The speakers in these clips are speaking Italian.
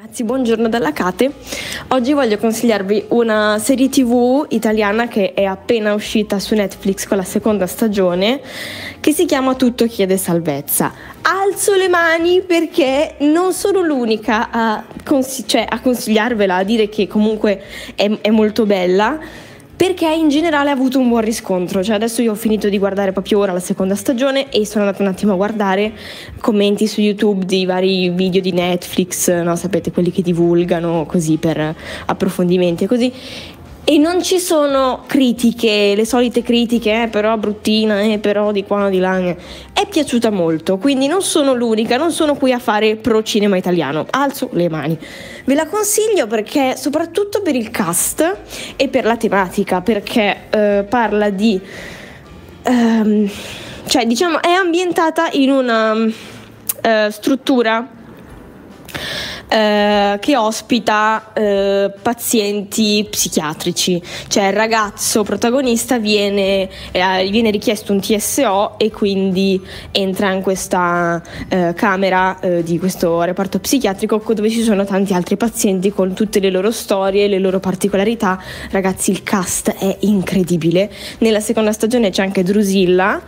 Ragazzi, buongiorno dalla Kate. Oggi voglio consigliarvi una serie TV italiana che è appena uscita su Netflix con la seconda stagione, che si chiama Tutto chiede salvezza. Alzo le mani perché non sono l'unica a consigliarvela, a dire che comunque è molto bella, perché in generale ha avuto un buon riscontro. Cioè adesso io ho finito di guardare proprio ora la seconda stagione e sono andata un attimo a guardare commenti su YouTube di vari video di Netflix, no? Sapete, quelli che divulgano così per approfondimenti e così. E non ci sono critiche, le solite critiche, però bruttina, però di qua, di là. È piaciuta molto, quindi non sono l'unica, non sono qui a fare pro cinema italiano. Alzo le mani. Ve la consiglio perché, soprattutto per il cast e per la tematica, perché parla di... cioè, diciamo, è ambientata in una struttura che ospita pazienti psichiatrici. Cioè il ragazzo protagonista viene richiesto un TSO e quindi entra in questa camera di questo reparto psichiatrico dove ci sono tanti altri pazienti con tutte le loro storie, le loro particolarità. Ragazzi, il cast è incredibile. Nella seconda stagione c'è anche Drusilla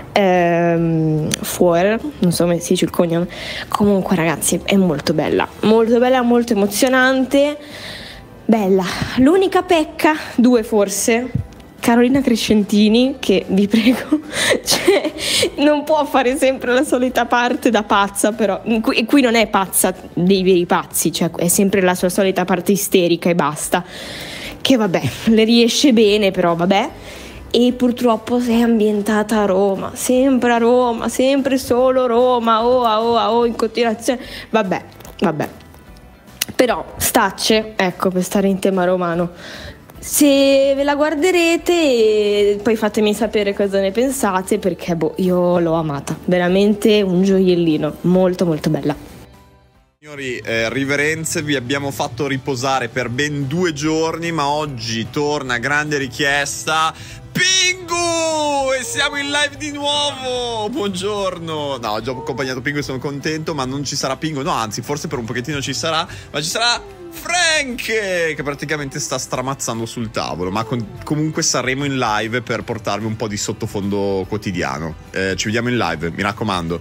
Fuer, non so come si dice il cognome. Comunque ragazzi, è molto bella, molto emozionante, bella. L'unica pecca, due forse, Carolina Crescentini, che vi prego, cioè, non può fare sempre la solita parte da pazza, però qui non è pazza dei veri pazzi, cioè è sempre la sua solita parte isterica e basta, che vabbè, le riesce bene, però vabbè. E purtroppo è ambientata a Roma, sempre solo Roma, in continuazione, vabbè. Però stacce, ecco, per stare in tema romano. Se ve la guarderete poi fatemi sapere cosa ne pensate, perché io l'ho amata, veramente un gioiellino, molto bella. Signori, riverenze, vi abbiamo fatto riposare per ben 2 giorni, ma oggi torna grande richiesta Pingu! E siamo in live di nuovo! Buongiorno! No, ho già accompagnato Pingu e sono contento, ma non ci sarà Pingu, no, anzi, forse per un pochettino ci sarà, ma ci sarà Frank, che praticamente sta stramazzando sul tavolo, ma comunque saremo in live per portarvi un po' di sottofondo quotidiano. Ci vediamo in live, mi raccomando.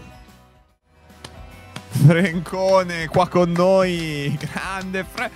Francone qua con noi, grande Frank.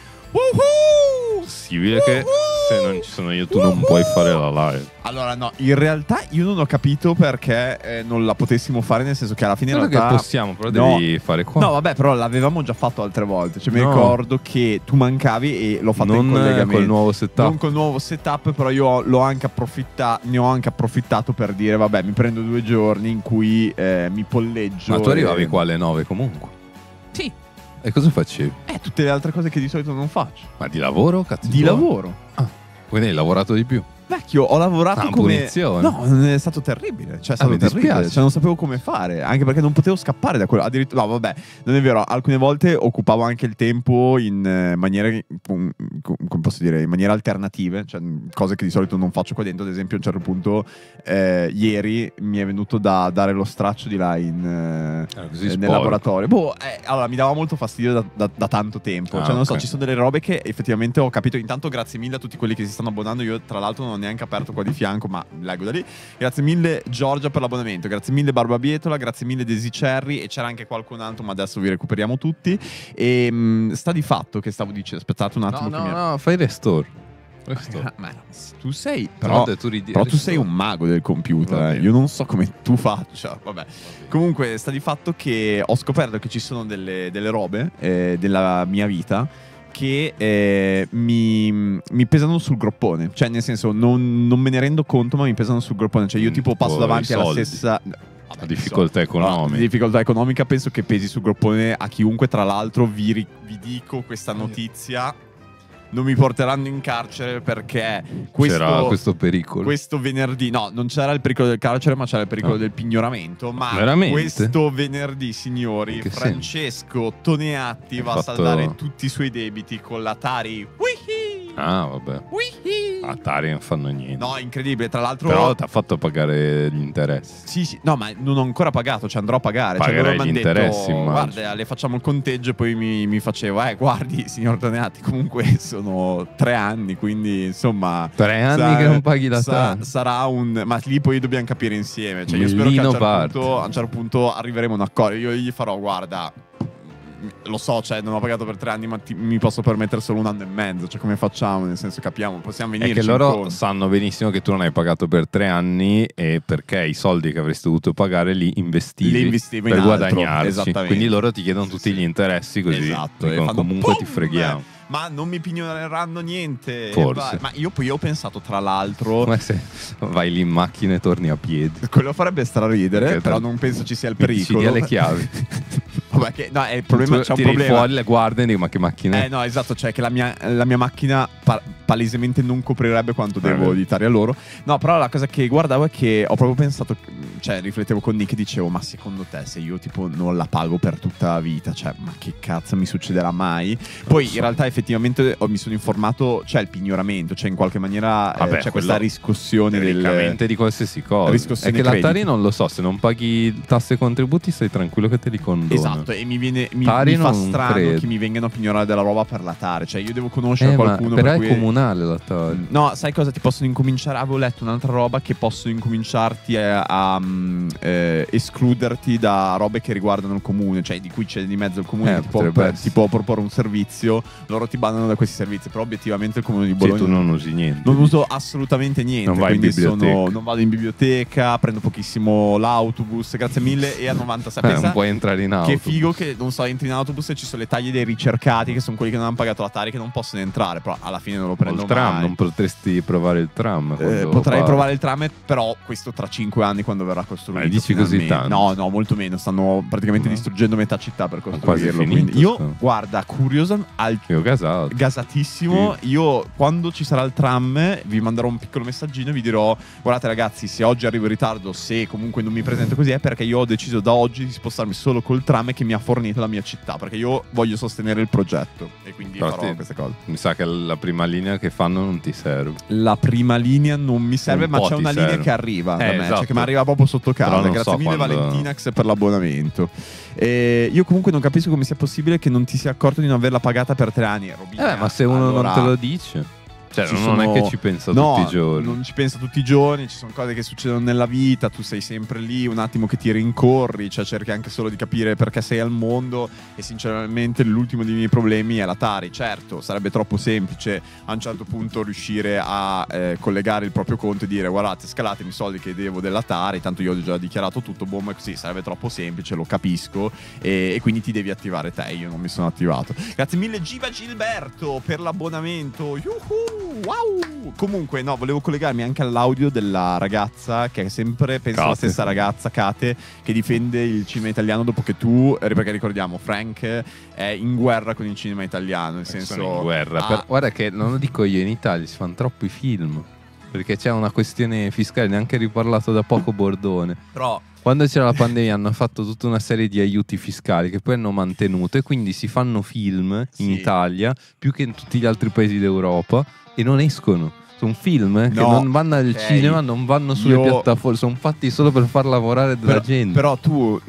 Possibile che se non ci sono io tu non puoi fare la live? Allora no, in realtà io non ho capito perché non la potessimo fare, nel senso che alla fine in realtà che possiamo, però devi fare qua. No vabbè, però l'avevamo già fatto altre volte. Cioè mi ricordo che tu mancavi e l'ho fatto in collegamento col nuovo setup. Non col nuovo setup, però io ne ho anche approfittato per dire vabbè, mi prendo 2 giorni in cui mi polleggio. Ma tu arrivavi qua alle 9 comunque? Sì. E cosa facevi? Tutte le altre cose che di solito non faccio. Ma di lavoro? Cazzo, di lavoro. Quindi hai lavorato di più? Vecchio, ho lavorato come... punizione. No, è stato terribile. Cioè, è stato terribile. Cioè, non sapevo come fare. Anche perché non potevo scappare da quello. Addirittura, no, vabbè, non è vero. Alcune volte occupavo anche il tempo in maniere, come posso dire, in maniere alternative. Cioè, cose che di solito non faccio qua dentro. Ad esempio, a un certo punto, ieri mi è venuto da dare lo straccio di là nel laboratorio. Allora, mi dava molto fastidio da tanto tempo. Cioè, non so, ci sono delle robe che effettivamente ho capito. Intanto, grazie mille a tutti quelli che si stanno abbonando. Io, tra l'altro, non ho neanche aperto qua di fianco, ma leggo da lì. Grazie mille Giorgia per l'abbonamento, grazie mille Barbabietola, grazie mille Desi Cherry, e c'era anche qualcun altro, ma adesso vi recuperiamo tutti. E sta di fatto che stavo dicendo, aspettate un attimo. No, fai restore. Ma tu sei però tu sei un mago del computer, okay. Io non so come tu faccia, vabbè. Comunque sta di fatto che ho scoperto che ci sono delle robe della mia vita che mi pesano sul groppone. Cioè nel senso non me ne rendo conto, ma mi pesano sul groppone. Cioè io tipo passo davanti alla stessa difficoltà economica. Difficoltà economica penso che pesi sul groppone a chiunque. Tra l'altro vi dico questa notizia: non mi porteranno in carcere perché c'era questo pericolo. Questo venerdì, no, non c'era il pericolo del carcere, ma c'era il pericolo del pignoramento. Ma veramente? Questo venerdì, signori, Francesco Toneatti va a saldare tutti i suoi debiti con la Tari. Ah, vabbè. Atari non fanno niente. No, incredibile. Tra l'altro, però ti ha fatto pagare gli interessi. Sì, no, ma non ho ancora pagato, ci andrò a pagare. Pagherai loro gli interessi, detto, guarda, le facciamo il conteggio. E poi mi faceva, guardi, signor Toneatti, comunque sono 3 anni, quindi insomma 3 anni che non paghi la sarà un... Ma lì poi dobbiamo capire insieme. Cioè, io spero che a un certo punto arriveremo a un accordo. Io gli farò, guarda, lo so, cioè non ho pagato per 3 anni, ma mi posso permettere solo 1 anno e mezzo. Cioè, come facciamo? Nel senso, capiamo, possiamo venire. È che loro sanno benissimo che tu non hai pagato per 3 anni, e perché i soldi che avresti dovuto pagare li investivi per guadagnarci. Quindi loro ti chiedono tutti gli interessi, così. Esatto, dicono, comunque ti freghiamo. Ma non mi pignoreranno niente. Forse. Ma io ho pensato, tra l'altro, come se vai lì in macchina e torni a piedi. Quello farebbe straridere, però non penso ci sia il pericolo. Ci dia le chiavi. Vabbè, che, no, è il problema, c'è un problema. Fuori le guardie e dico, ma che macchina è? No, esatto, cioè che la mia macchina palesemente non coprirebbe quanto devo editare a loro. No, però la cosa che guardavo è che ho proprio pensato, cioè riflettevo con Nick e dicevo, ma secondo te se io tipo non la pago per tutta la vita, cioè ma che cazzo mi succederà mai? Poi in realtà effettivamente mi sono informato, c'è il pignoramento, cioè in qualche maniera c'è questa riscossione di qualsiasi cosa. È che l'Atari non lo so, se non paghi tasse e contributi stai tranquillo che te li condono. Esatto, e mi fa strano che mi vengano a pignorare della roba per l'Atari, cioè io devo conoscere qualcuno però per è cui comunale l'Atari. No, sai cosa? Ti possono incominciare, avevo letto un'altra roba, che possono incominciarti a escluderti da robe che riguardano il comune, cioè di cui c'è di mezzo il comune, ti può proporre un servizio, loro ti bannano da questi servizi, però obiettivamente il comune di Bologna, tu non usi niente, non uso assolutamente niente, non vado in biblioteca, prendo pochissimo l'autobus, grazie mille, e a 96 non puoi entrare in autobus. Che figo che, non so, entri in autobus e ci sono le taglie dei ricercati, che sono quelli che non hanno pagato la Tari, che non possono entrare, però alla fine non lo prendo mai. Non potresti provare il tram? Potrei provare il tram, però questo tra 5 anni, quando verrà costruito. Dici così tanto? No, molto meno. Stanno praticamente distruggendo metà città per costruirlo. Quindi io, guarda, curioso, gasatissimo. Sì. Io, quando ci sarà il tram, vi manderò un piccolo messaggino e vi dirò: guardate ragazzi, se oggi arrivo in ritardo, se comunque non mi presento così, è perché io ho deciso da oggi di spostarmi solo col tram che mi ha fornito la mia città, perché io voglio sostenere il progetto e quindi farò queste cose. Mi sa che la prima linea che fanno non ti serve. La prima linea non mi serve, ma c'è una linea che arriva da me, esatto. Cioè che mi arriva proprio sotto casa. Grazie mille Valentinax per l'abbonamento. Io comunque non capisco come sia possibile che non ti sia accorto di non averla pagata per 3 anni. Ma se uno non te lo dice, cioè non è che ci pensa tutti i giorni. Non ci pensa tutti i giorni, ci sono cose che succedono nella vita, tu sei sempre lì, un attimo che ti rincorri, cioè cerchi anche solo di capire perché sei al mondo, e sinceramente l'ultimo dei miei problemi è l'Atari. Certo, sarebbe troppo semplice a un certo punto riuscire a collegare il proprio conto e dire: guardate, scalatemi i soldi che devo dell'Atari, tanto io ho già dichiarato tutto, boh, così sarebbe troppo semplice, lo capisco, e quindi ti devi attivare te, io non mi sono attivato. Grazie mille Giva Gilberto per l'abbonamento. Yuhu! Wow! Comunque, no, volevo collegarmi anche all'audio della ragazza, che è sempre, penso, la stessa ragazza, Kate, che difende il cinema italiano dopo che tu, perché ricordiamo, Frank è in guerra con il cinema italiano, nel senso... Sono in guerra. Guarda che, non lo dico io, in Italia si fanno troppi film, perché c'è una questione fiscale, neanche riparlato da poco Bordone. Però... quando c'era la pandemia hanno fatto tutta una serie di aiuti fiscali che poi hanno mantenuto, e quindi si fanno film in Italia più che in tutti gli altri paesi d'Europa, e non escono. Sono film che non vanno al cinema, non vanno sulle piattaforme, sono fatti solo per far lavorare della gente. Però tu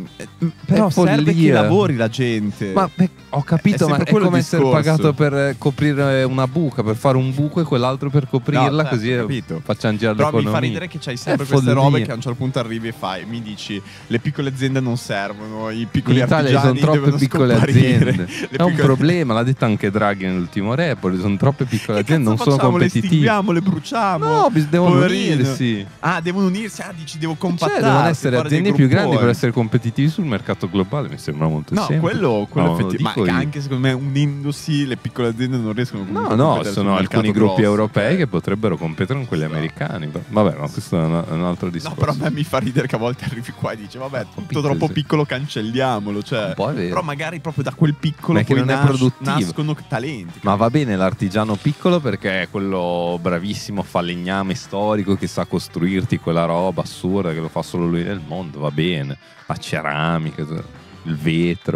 serve che lavori la gente. Ma ho capito, ma è come essere pagato per coprire una buca, per fare un buco e quell'altro per coprirla, così facciamo girare l'economia. Però mi fa ridere che c'hai sempre queste robe che a un certo punto arrivi e mi dici: le piccole aziende non servono, i piccoli artigiani sono troppe piccole aziende. È un problema, l'ha detto anche Draghi nell'ultimo report, sono troppe piccole aziende, non sono competitive. Le bruciamo. No, devono unirsi. Devono unirsi. Dici, devo compattare. Devono essere aziende più grandi per essere competitivi sul mercato globale. Mi sembra molto semplice. Quello effettivamente. Ma anche secondo me, unendosi, le piccole aziende non riescono a No, sono alcuni gruppi europei che potrebbero competere con quelli americani. Vabbè, ma questo è un altro discorso. No, però a me mi fa ridere che a volte arrivi qua e dici: vabbè, tutto troppo piccolo, cancelliamolo. Cioè, però magari proprio da quel piccolo poi non è produttivo, nascono talenti. Ma va bene l'artigiano piccolo, perché è quello bravissimo, falegname storico che sa costruirti quella roba assurda che lo fa solo lui nel mondo, va bene, la ceramica, il vetro.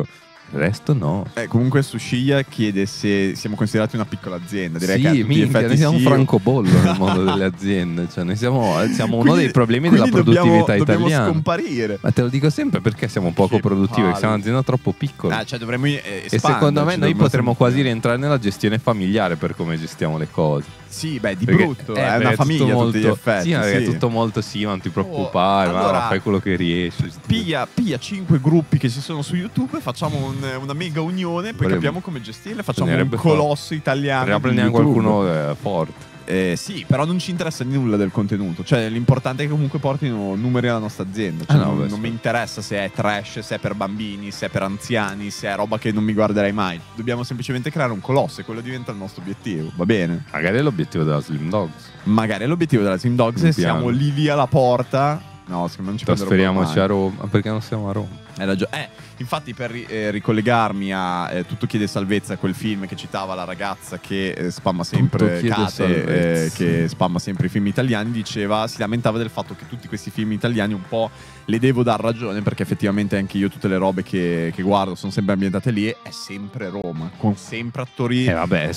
Il resto no. Comunque Sushiya chiede se siamo considerati una piccola azienda. Direi che a tutti gli minchia, effetti noi siamo un sì. francobollo nel mondo delle aziende. Cioè, noi siamo uno dei problemi della produttività italiana. Dobbiamo scomparire. Ma te lo dico sempre perché siamo poco produttivi, perché siamo un'azienda troppo piccola. Cioè dovremmo e secondo me noi potremmo quasi rientrare nella gestione familiare per come gestiamo le cose. Sì, beh, di brutto, è una famiglia a tutti gli effetti. Sì, è tutto molto ma non ti preoccupare, allora, fai quello che riesci. Piglia 5 gruppi che ci sono su YouTube, facciamo una mega unione, poi capiamo come gestirle, facciamo un colosso italiano. Prendiamo qualcuno forte. Sì, però non ci interessa nulla del contenuto. Cioè, l'importante è che comunque portino numeri alla nostra azienda. Cioè, non mi interessa se è trash, se è per bambini, se è per anziani, se è roba che non mi guarderei mai. Dobbiamo semplicemente creare un colosso e quello diventa il nostro obiettivo. Va bene? Magari è l'obiettivo della Slim Dogs. Magari è l'obiettivo della Slim Dogs e siamo lì alla porta. No, secondo me non ci trasferiamoci a Roma. Perché non siamo a Roma? Hai ragione. Infatti, per ricollegarmi a Tutto chiede salvezza, quel film che citava la ragazza che spamma sempre Kate, che spamma sempre i film italiani, si lamentava del fatto che tutti questi film italiani un po' le devo dar ragione, perché effettivamente anche io tutte le robe che guardo sono sempre ambientate lì e è sempre Roma, con sempre attori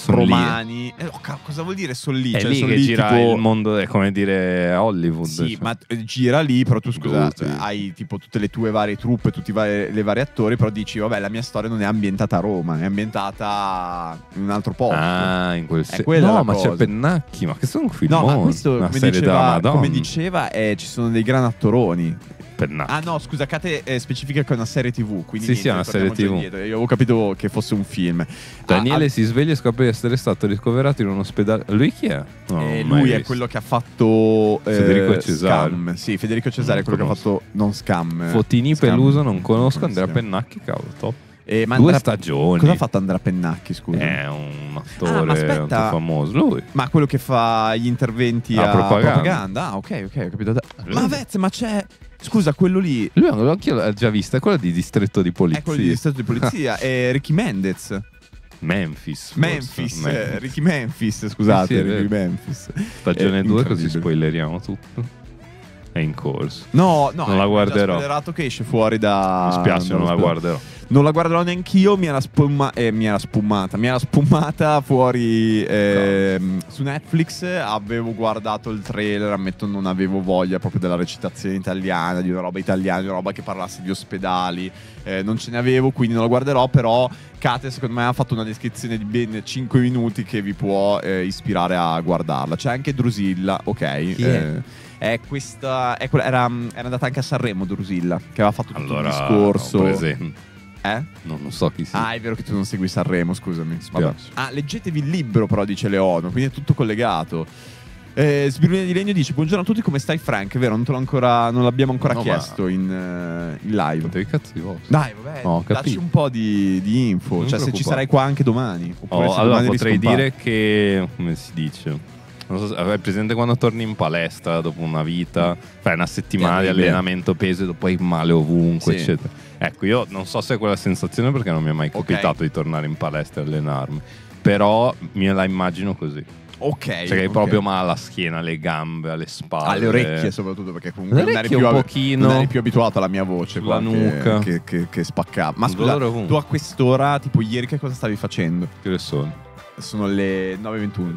romani. Cosa vuol dire sono lì? È lì che gira tipo... il mondo, è come dire Hollywood. Sì, cioè. Ma gira lì, però tu scusa, hai tipo tutte le tue varie truppe, tutti le vari attori, però dici vabbè, la mia storia non è ambientata a Roma, è ambientata in un altro posto. Ah, in quel senso. No, ma c'è Pennacchi, ma che sono un film. No, ma questo come diceva ci sono dei gran attoroni. Pennacchi. Ah no, scusa, Kate specifica che è una serie TV, quindi sì, è una serie TV. Io avevo capito che fosse un film. Daniele si sveglia e scopre di essere stato ricoverato in un ospedale. Lui chi è? Lui è quello che ha fatto Federico Cesare. Scam. Sì, Federico Cesare è quello che ha fatto non Scam. Fotini Scam, Peluso, non conosco. Andrea Pennacchi, cavolo, top. Ma 2 stagioni. Cosa ha fatto Andrea Pennacchi, scusa? È un attore molto famoso, lui. Ma quello che fa gli interventi a propaganda. Ah, ok, ho capito. Ma Vezze, ma c'è... Scusa, quello lì... Lui anche l'ho già vista, è quello di Distretto di Polizia. È quello di Distretto di Polizia. È Ricky Mendez. Memphis, Ricky Memphis, scusate, Ricky Memphis. Stagione 2, così spoileriamo tutto. È in corso. No, non la guarderò. Ho spoilerato che esce fuori da... Mi spiace, non la guarderò. Non la guarderò neanch'io, mi era spumata fuori su Netflix. Avevo guardato il trailer, ammetto non avevo voglia proprio della recitazione italiana, di una roba italiana, di una roba che parlasse di ospedali, non ce ne avevo, quindi non la guarderò. Però Kate secondo me ha fatto una descrizione di ben 5 minuti che vi può ispirare a guardarla. C'è anche Drusilla, ok? Chi è? È questa, era andata anche a Sanremo Drusilla, che aveva fatto tutto il discorso. Non so chi sia. Ah, è vero che tu non segui Sanremo, scusami. Leggetevi il libro, però, dice Leono, quindi è tutto collegato. Sbirulina di Legno dice: buongiorno a tutti, come stai Frank? È vero, non l'abbiamo ancora chiesto in live. Potevi cazzo di vostri. Dai, vabbè, dacci un po' di info. Cioè, se ci sarai qua anche domani. Allora potrei dire che, come si dice, non so, hai presente quando torni in palestra dopo una vita, fai una settimana di allenamento peso e dopo hai male ovunque, eccetera. Ecco, io non so se è quella sensazione perché non mi è mai capitato di tornare in palestra e allenarmi, però me la immagino così. Ok. Cioè che hai proprio male alla schiena, alle gambe, alle spalle. Alle orecchie soprattutto, perché comunque non eri più abituato alla mia voce. La nuca. Che spaccava. Ma scusa, tu a quest'ora, tipo ieri, che cosa stavi facendo? Che ore sono? Sono le 9:21.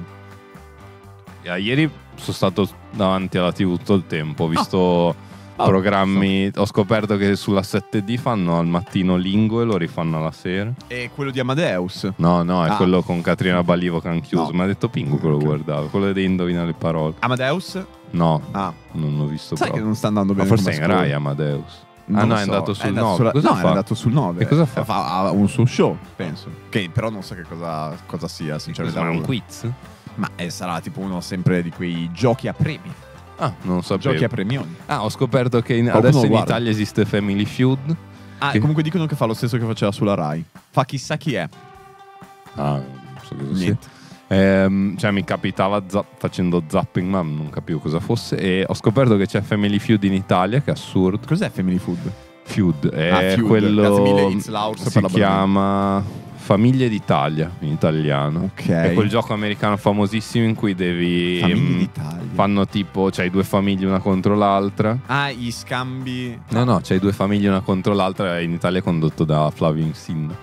Ieri sono stato davanti alla TV tutto il tempo, ho visto programmi, ho scoperto che sulla 7D fanno al mattino Lingue e lo rifanno alla sera. E quello di Amadeus? No, è quello con Caterina Ballivo che hanno chiuso. Mi ha detto Pingu che lo guardavo, quello di Indovina le parole. Amadeus? No, non l'ho visto. Sai che non sta andando bene. Ma forse è in Rai Amadeus. È andato sul 9. È andato sul 9. E cosa fa? Fa un suo show, penso. Che però non so che cosa sia, sinceramente. È un quiz? Ma sarà tipo uno sempre di quei giochi a premi. Non lo sapevo. Giochi a premioni. Ho scoperto che adesso in Italia esiste Family Feud. Comunque dicono che fa lo stesso che faceva sulla Rai. Fa chissà chi è. Non so cosa sia. Cioè mi capitava facendo zapping, ma non capivo cosa fosse. E ho scoperto che c'è Family Feud in Italia, che è assurdo. Cos'è Family Feud? Feud è quello. Grazie mille, It's Laurs si chiama Famiglie d'Italia in italiano. Ok. È quel gioco americano famosissimo in cui devi Famiglie d'Italia. fanno tipo c'hai due famiglie una contro l'altra. Ah, gli scambi. No, c'hai due famiglie una contro l'altra. In Italia è condotto da Flavio Insinna.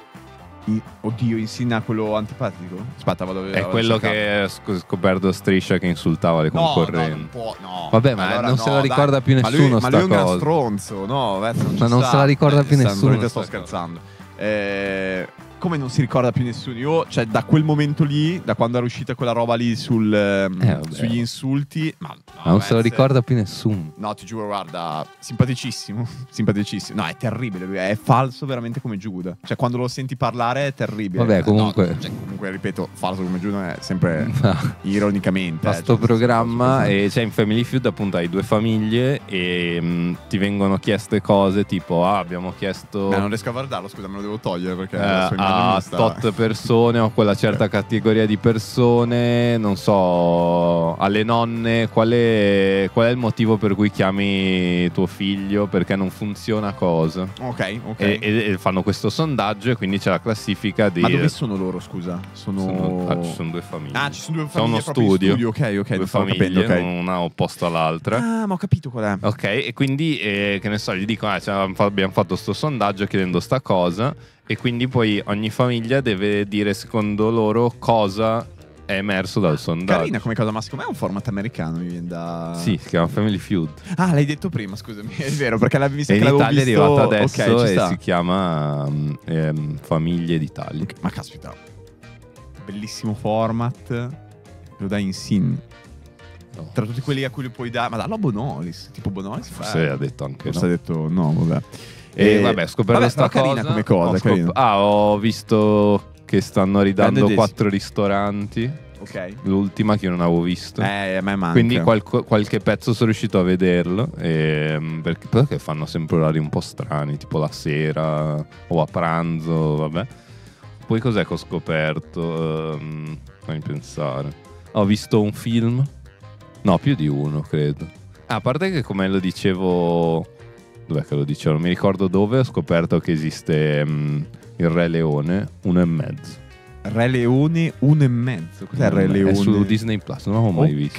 Oddio, Insinna quello antipatico? Aspetta, vado a vedere. È quello che ha scoperto Striscia che insultava le concorrenti. No, non può, no. Vabbè, ma allora non se la ricorda più Ma nessuno lui è un gran cosa. stronzo, no? Ma non se la ricorda più nessuno. Sto scherzando. Come non si ricorda più nessuno? Io, cioè, da quel momento lì, da quando era uscita quella roba lì sugli insulti, ma non se lo ricorda più nessuno. No, ti giuro, guarda, simpaticissimo. Simpaticissimo. No, è terribile. Lui è falso veramente come Giuda. Cioè, quando lo senti parlare è terribile. Vabbè, comunque. No, cioè, comunque, ripeto, falso come Giuda è sempre ironicamente. Ma sto programma, e cioè in Family Feud, appunto, hai due famiglie e ti vengono chieste cose tipo: abbiamo chiesto. Non riesco a guardarlo, scusa, me lo devo togliere perché a tot persone o quella certa categoria di persone, non so, alle nonne qual è il motivo per cui chiami tuo figlio, perché non funziona cosa. Ok. E fanno questo sondaggio e quindi c'è la classifica di... Ma dove sono loro, scusa? ci sono due famiglie. Ci sono due famiglie. C'è uno studio. Ok, due famiglie, una opposta all'altra. Ah, ma ho capito qual è. Ok, e quindi che ne so, gli dicono abbiamo fatto sto sondaggio chiedendo sta cosa, e quindi poi ogni famiglia deve dire secondo loro cosa è emerso dal sondaggio. Carina come cosa, ma secondo me è un format americano, mi viene da... Sì, si chiama Family Feud. Ah, l'hai detto prima, scusami, è vero, perché l'avevi visto. E in Italia è arrivata adesso, okay, e si chiama Famiglie d'Italia. Ma caspita, bellissimo format, lo dai in sin. No. Tra tutti quelli a cui li puoi dare, ma dallo a Bonolis, tipo Bonolis forse ha detto anche forse ha detto no, vabbè. E vabbè, scoperto questa cosa. Carina come cosa, ho visto che stanno ridando 4 ristoranti. Ok. L'ultima che io non avevo visto. A me manca. Quindi qualche pezzo sono riuscito a vederlo. Perché fanno sempre orari un po' strani, tipo la sera o a pranzo, vabbè. Poi cos'è che ho scoperto? Fammi pensare. Ho visto un film. No, più di uno, credo. A parte che, come lo dicevo... Dov'è che lo dicevo? Non mi ricordo dove. Ho scoperto che esiste il Re Leone 1,5. Re Leone 1,5. Cos'è il Re Leone? È su Disney Plus, non l'avevo mai visto.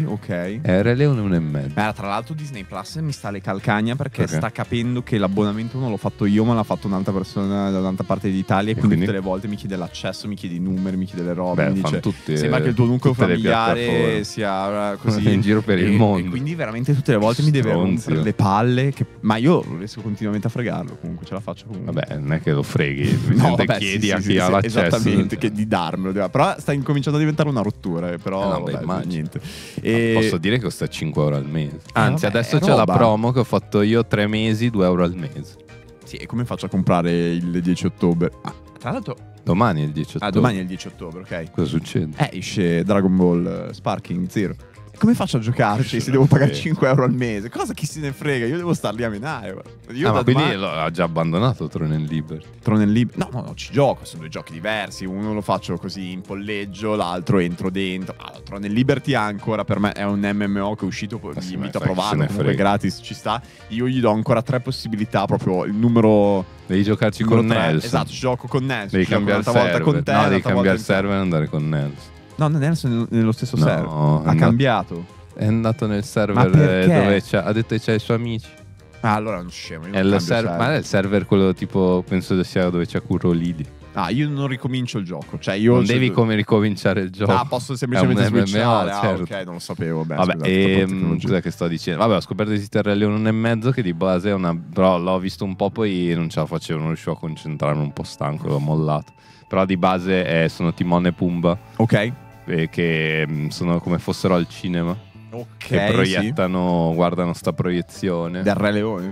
Ok. È Re Leone 1,5. Tra l'altro Disney Plus mi sta le calcagna perché sta capendo che l'abbonamento non l'ho fatto io, ma l'ha fatto un'altra persona da un'altra parte d'Italia, e quindi tutte le volte mi chiede l'accesso, mi chiede i numeri, mi chiede le robe. Mi dice, sembra che il tuo nucleo familiare sia così in giro per il mondo. E quindi veramente tutte le volte mi deve rompere le palle. Ma io riesco continuamente a fregarlo, comunque ce la faccio comunque. Vabbè, non è che lo freghi, chiedi a chi ha l'accesso. Esattamente. Che di darmelo, però sta incominciando a diventare una rottura, però niente. Posso dire che costa 5 euro al mese. Anzi, adesso c'è la promo che ho fatto io, 3 mesi, 2 euro al mese. Sì, e come faccio a comprare il 10 ottobre? Tra l'altro domani è il 10 ottobre. Domani è il 10 ottobre, ok. Cosa succede? Esce Dragon Ball Sparking Zero. Come faccio a giocarci se devo pagare 5 euro al mese? Cosa chi se ne frega? Io devo star lì a menare. Ma quindi ha già abbandonato Throne and Liberty? Throne and Liberty? No, ci gioco. Sono due giochi diversi. Uno lo faccio così in polleggio, l'altro entro dentro. Throne and Liberty ancora per me è un MMO che è uscito. Vi invito a provarlo. Comunque gratis ci sta. Io gli do ancora 3 possibilità. Proprio il numero. Devi giocarci con Nelson. Esatto, gioco con Nelson. Devi cambiare una volta con te. No, devi cambiare il server e andare con Nelson. No, Nelson è nello stesso server. Ha cambiato. È andato nel server dove ha detto che c'ha i suoi amici. Allora non scemo. Ma è il server quello tipo, penso sia dove c'è Curro Lidi. Io non ricomincio il gioco. Cioè io non devi come ricominciare il gioco. Posso semplicemente switchare. Certo. Ok, non lo sapevo. Cos'è che sto dicendo? Vabbè, ho scoperto di esistere Re Leone 1,5, che di base è una... Però l'ho visto un po', poi non ce la facevo, non riuscivo a concentrarmi, un po' stanco, l'ho mollato. Però di base sono Timone e Pumba. Ok. Che sono come fossero al cinema. Che proiettano, guardano sta proiezione. Del Re Leone?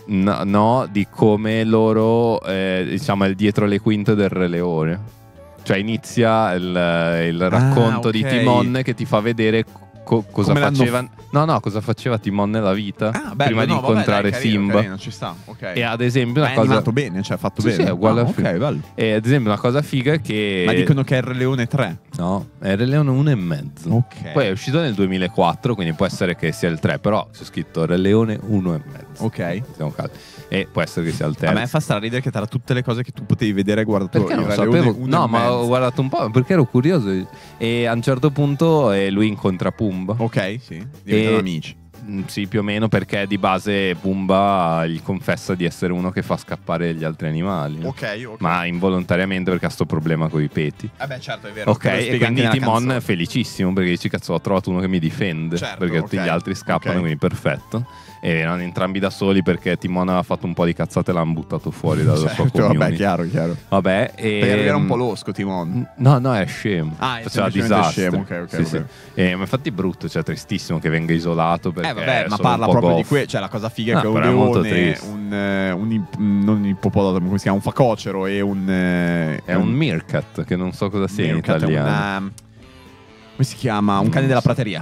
No, di come loro, diciamo, è il dietro le quinte del Re Leone. Cioè inizia il racconto di Timon che ti fa vedere cosa faceva. Cosa faceva Timon nella vita prima di incontrare Simba. Carino, ci sta. Okay. E ad esempio è animato bene, cioè fatto bene. Sì, è uguale bello. E ad esempio una cosa figa è che... Ma dicono che è il Re Leone 3. No, è Re Leone 1,5. Ok. Poi è uscito nel 2004, quindi può essere che sia il 3, però c'è scritto Re Leone 1,5. Ok. Siamo caldi. E può essere che sia il A terzo. me fa straridere che tra tutte le cose che tu potevi vedere hai guardato Perché non Re sapevo? Leone 1,5. No, ma ho guardato un po' perché ero curioso. E a un certo punto lui incontra Pumba. Ok, sì. Diventano amici. Sì, più o meno, perché di base Pumba gli confessa di essere uno che fa scappare gli altri animali. Ok. Ma involontariamente, perché ha sto problema con i peti. Beh, certo, è vero. Ok, e quindi Timon è felicissimo perché dice: cazzo, ho trovato uno che mi difende. Certo, perché tutti gli altri scappano, quindi perfetto. E erano entrambi da soli perché Timon aveva fatto un po' di cazzate e l'hanno buttato fuori dalla sua community. Vabbè, chiaro. Vabbè, perché era un po' losco Timon. No, è scemo. Ah, è faceva disastri. scemo, ok. Sì. Ma infatti è brutto, cioè tristissimo che venga isolato perché vabbè, ma parla proprio di quello. Cioè, la cosa figa è che un leone, non un ippopotamo, come si chiama? Un facocero e un... è un meerkat, che non so cosa sia in italiano. Come si chiama? Un cane della prateria.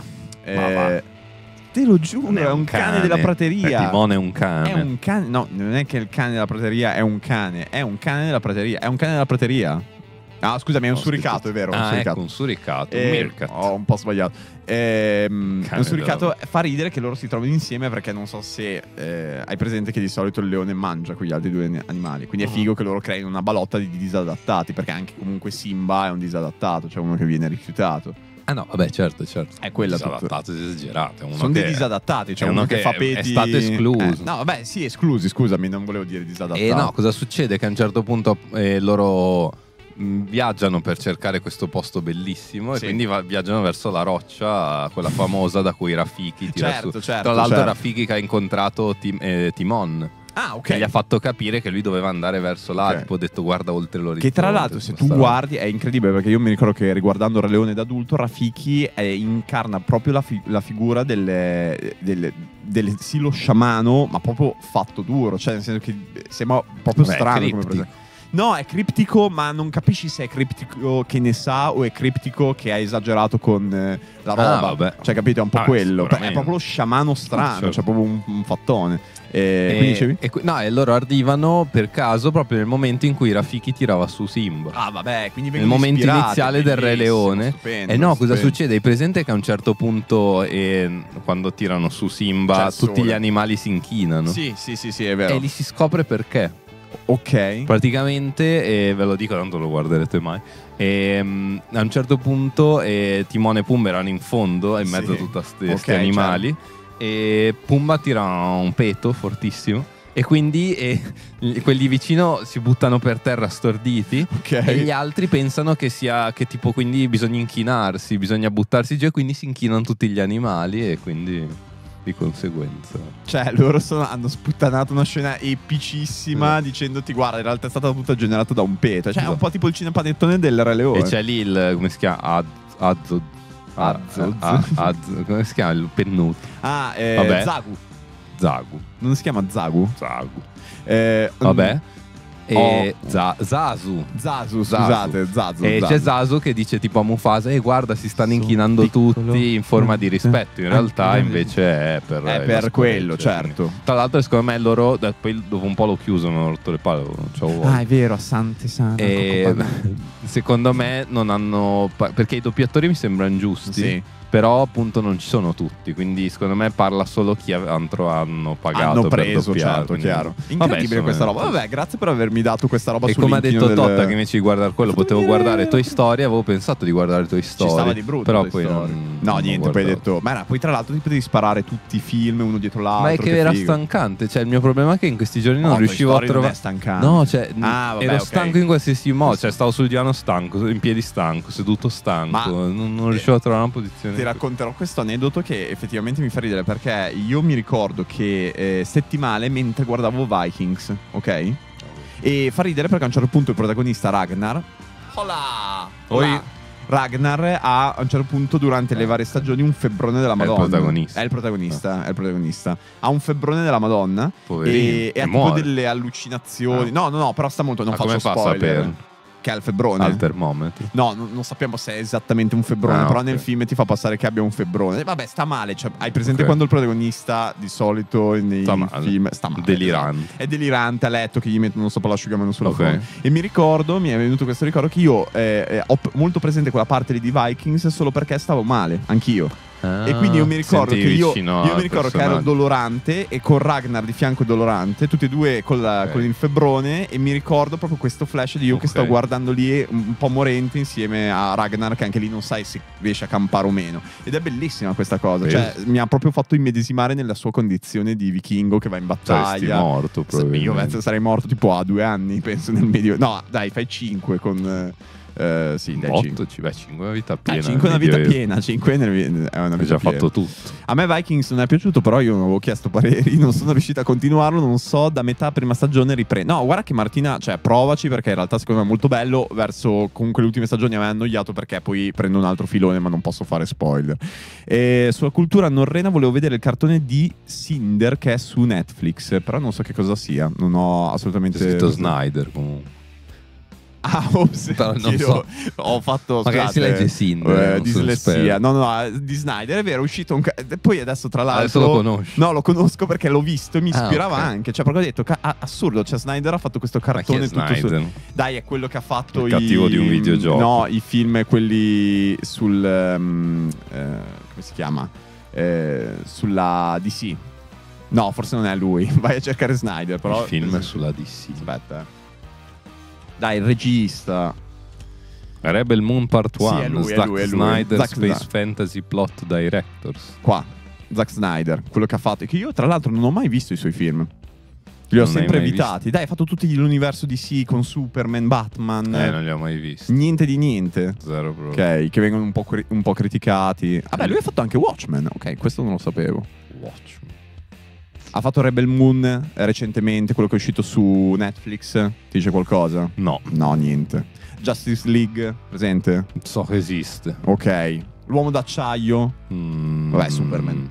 Te lo giuro, è un cane della prateria. Timone è un cane. È un cane. No, non è che il cane della prateria è un cane. È un cane della prateria. È un cane della prateria. Ah, scusami, è un suricato, è vero. Ecco, un suricato. Un meerkat. Ho un po' sbagliato. Un suricato fa ridere che loro si trovino insieme perché non so se hai presente che di solito il leone mangia quegli altri due animali. Quindi è figo che loro creino una balotta di disadattati, perché anche comunque Simba è un disadattato, cioè uno che viene rifiutato. Ah no, vabbè, certo. È quella disadattato, esagerato. Sono dei disadattati, cioè uno che fa peti. È stato escluso. No, vabbè, sì, esclusi, scusami, non volevo dire disadattato. E no, cosa succede? Che a un certo punto loro viaggiano per cercare questo posto bellissimo, sì. E quindi viaggiano verso la roccia, quella famosa da cui Rafiki tira su. Certo, tra l'altro Rafiki che ha incontrato Timon. Ah, ok. Che gli ha fatto capire che lui doveva andare verso là, tipo ho detto guarda oltre l'orizzonte. Che tra l'altro se tu guardi è incredibile, perché io mi ricordo che riguardando Re Leone d'adulto Rafiki incarna proprio la figura del sì, lo sciamano, ma proprio fatto duro, cioè nel senso che sembra proprio strano come presentazione. No, è criptico, ma non capisci se è criptico che ne sa o è criptico che ha esagerato con la roba. Cioè, capito? È un po' quello. È proprio lo sciamano strano, cioè proprio un fattone. Quindi dicevi? E loro arrivano per caso proprio nel momento in cui Rafiki tirava su Simba. Ah, vabbè, quindi nel momento iniziale del Re Leone. Stupendo, cosa succede? Hai presente che a un certo punto, quando tirano su Simba, tutti gli animali si inchinano? Sì, è vero. E lì si scopre perché. Ok. Praticamente, ve lo dico, tanto lo guarderete mai. A un certo punto Timone e Pumba erano in fondo, in mezzo a tutti questi animali. Certo. E Pumba tira un peto fortissimo. E quindi quelli vicino si buttano per terra storditi. E gli altri pensano che sia che tipo quindi bisogna inchinarsi, bisogna buttarsi giù, e quindi si inchinano tutti gli animali e quindi di conseguenza. Cioè loro hanno sputtanato una scena epicissima dicendoti guarda in realtà è stata tutta generata da un peto. Cioè è un po' tipo il cinepanettone del Re Leone. E c'è lì il, come si chiama? Come si chiama il pennuto? Zagu. Non si chiama Zagu? Zagu. Vabbè. Zazu. Scusate, Zazu. E c'è Zazu che dice tipo a Mufasa: guarda, si stanno inchinando piccolo, tutti in forma di rispetto. In realtà invece è per quello, certo. Tra l'altro secondo me loro poi dopo un po' lo chiusono, hanno rotto le palle, è vero, Sante. Secondo me non hanno, perché i doppiatori mi sembrano giusti. Sì. Però appunto non ci sono tutti, quindi secondo me parla solo chi hanno pagato, hanno preso, per doppiare, certo, chiaro. Incredibile questa roba. Vabbè, grazie per avermi dato questa roba. E come ha detto Totta che invece di guardare quello potevo guardare Toy Story, avevo pensato di guardare Toy Story. Ci stava di brutto, però Toy poi Story. No, niente, poi hai detto poi tra l'altro ti potevi sparare tutti i film uno dietro l'altro. Ma è che era stancante, cioè il mio problema è che in questi giorni non riuscivo a trovare. Non è stancante. No, cioè ero stanco in qualsiasi modo, cioè stavo sul divano stanco, in piedi stanco, seduto stanco, non riuscivo a trovare una posizione. Ti racconterò questo aneddoto che effettivamente mi fa ridere, perché io mi ricordo che settimane mentre guardavo Vikings, ok? E fa ridere perché a un certo punto il protagonista Ragnar Ragnar ha a un certo punto durante le varie stagioni un febbrone della Madonna. È il protagonista. Ha un febbrone della Madonna. Poverino, e ha tipo delle allucinazioni. No, però sta molto, non faccio spoiler. che ha il febbrone. Al termometro. No, non sappiamo se è esattamente un febbrone, però nel film ti fa passare che abbia un febbrone. Vabbè, sta male, cioè, hai presente quando il protagonista di solito nei film sta male. Delirante. È delirante a letto che gli mettono sopra l'asciugamano sulla fronte. E mi è venuto questo ricordo che io ho molto presente quella parte lì di Vikings solo perché stavo male, anch'io. E quindi io mi ricordo che io mi ricordo che ero dolorante e con Ragnar di fianco dolorante, tutti e due con il febbrone, e mi ricordo proprio questo flash di io che sto guardando lì un po' morente insieme a Ragnar, che anche lì non sai se riesce a campare o meno. Ed è bellissima questa cosa, cioè mi ha proprio fatto immedesimare nella sua condizione di vichingo che va in battaglia. Saresti morto probabilmente. Io sarei morto tipo a 2 anni, penso, nel medio. No, dai, fai 5 con... sì, dai, 8, 5 è una vita piena. 5 è una vita piena, 5 è una vita piena. Hai già fatto tutto. A me Vikings non è piaciuto, però io non avevo chiesto pareri, non sono riuscito a continuarlo, non so, da metà prima stagione riprendo. No, guarda che Martina, cioè provaci, perché in realtà secondo me è molto bello. Verso comunque le ultime stagioni mi ha annoiato, perché poi prendo un altro filone, ma non posso fare spoiler. E sulla cultura norrena volevo vedere il cartone di Cinder che è su Netflix, però non so che cosa sia, non ho assolutamente... C'è scritto Snyder comunque. Ah, ops, non so. Ho fatto, magari si legge Cinder, dislessia. No, di Snyder, è vero, è uscito poi adesso tra l'altro adesso lo conosci? No, lo conosco perché l'ho visto e mi ispirava anche, cioè proprio ho detto assurdo, cioè Snyder ha fatto questo cartone tutto dai, è quello che ha fatto il cattivo di un videogioco. No, i film quelli sul come si chiama? Sulla DC. No, forse non è lui. Vai a cercare Snyder, però il film è sulla DC. Aspetta. Dai, il regista Rebel Moon Part 1, sì, è lui, Zack Snyder, Space Fantasy Plot Directors. Qua, Zack Snyder, quello che ha fatto. E che io tra l'altro non ho mai visto i suoi film. Li ho sempre evitati. Dai, ha fatto tutti l'universo DC con Superman, Batman. Non li ho mai visti. Niente di niente. Zero proprio. Ok, che vengono un po' criticati. Vabbè, lui ha fatto anche Watchmen. Ok, questo non lo sapevo. Watchmen. Ha fatto Rebel Moon recentemente, quello che è uscito su Netflix. Ti dice qualcosa? No. No, niente. Justice League, presente? So che esiste. Ok. L'uomo d'acciaio. Vabbè, Superman.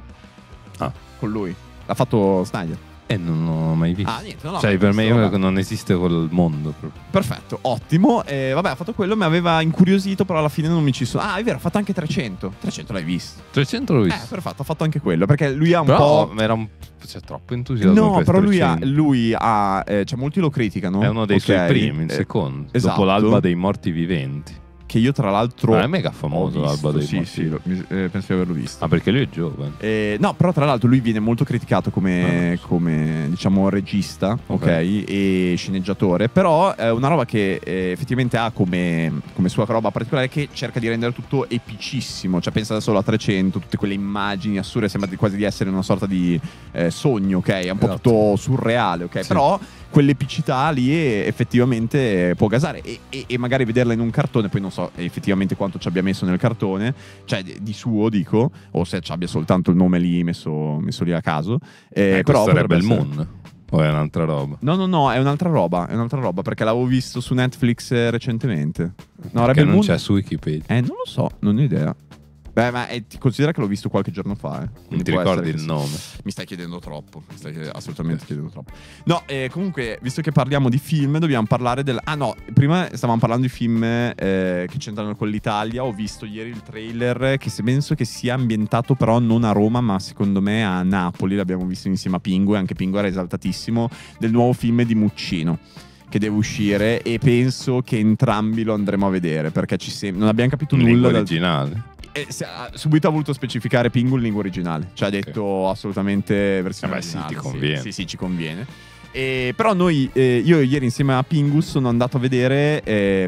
Con lui. L'ha fatto Snyder. Non ho mai visto. Niente, non l'ho cioè, mai per visto, me non esiste quel mondo proprio. Perfetto, ottimo. Vabbè, ha fatto quello, mi aveva incuriosito, però alla fine non mi ci sono. È vero, ha fatto anche 300. 300 l'hai visto? 300 l'ho visto. Perfetto, ha fatto anche quello, perché lui ha un però po'... era c'è troppo entusiasmo. No, per però 300. lui ha cioè molti lo criticano. È uno dei suoi primi, il secondo. Esatto. Dopo l'Alba dei Morti Viventi. Che io tra l'altro è mega famoso l'Alba dei Morti. Sì, penso di averlo visto. Perché lui è giovane. No, però tra l'altro lui viene molto criticato come diciamo regista, ok? E sceneggiatore. Però è una roba che effettivamente ha come sua roba particolare, che cerca di rendere tutto epicissimo. Cioè pensa solo a 300, tutte quelle immagini assurde, sembra quasi di essere una sorta di sogno, ok? È un po' tutto surreale, ok? Sì. Però quell'epicità lì effettivamente può gasare, e magari vederla in un cartone, poi non so effettivamente quanto ci abbia messo nel cartone, cioè di suo dico, o se ci abbia soltanto il nome lì messo lì a caso. Però sarebbe il Moon. O è un'altra roba? No, è un'altra roba, perché l'avevo visto su Netflix recentemente. No, perché non c'è su Wikipedia? Non lo so, non ho idea. Beh, ma ti considera che l'ho visto qualche giorno fa. Non ti ricordi il nome? Mi stai chiedendo troppo. Mi stai assolutamente chiedendo troppo. No, comunque, visto che parliamo di film, dobbiamo parlare del... prima stavamo parlando di film che c'entrano con l'Italia. Ho visto ieri il trailer, che penso che sia ambientato però non a Roma, ma secondo me a Napoli. L'abbiamo visto insieme a Pingu, e anche Pingu era esaltatissimo, del nuovo film di Muccino, che deve uscire, e penso che entrambi lo andremo a vedere, perché non abbiamo capito nulla originale. Subito ha voluto specificare Pingu in lingua originale, cioè ha detto assolutamente versione originale. Sì, ti conviene. Sì, ci conviene. Però io ieri insieme a Pingu sono andato a vedere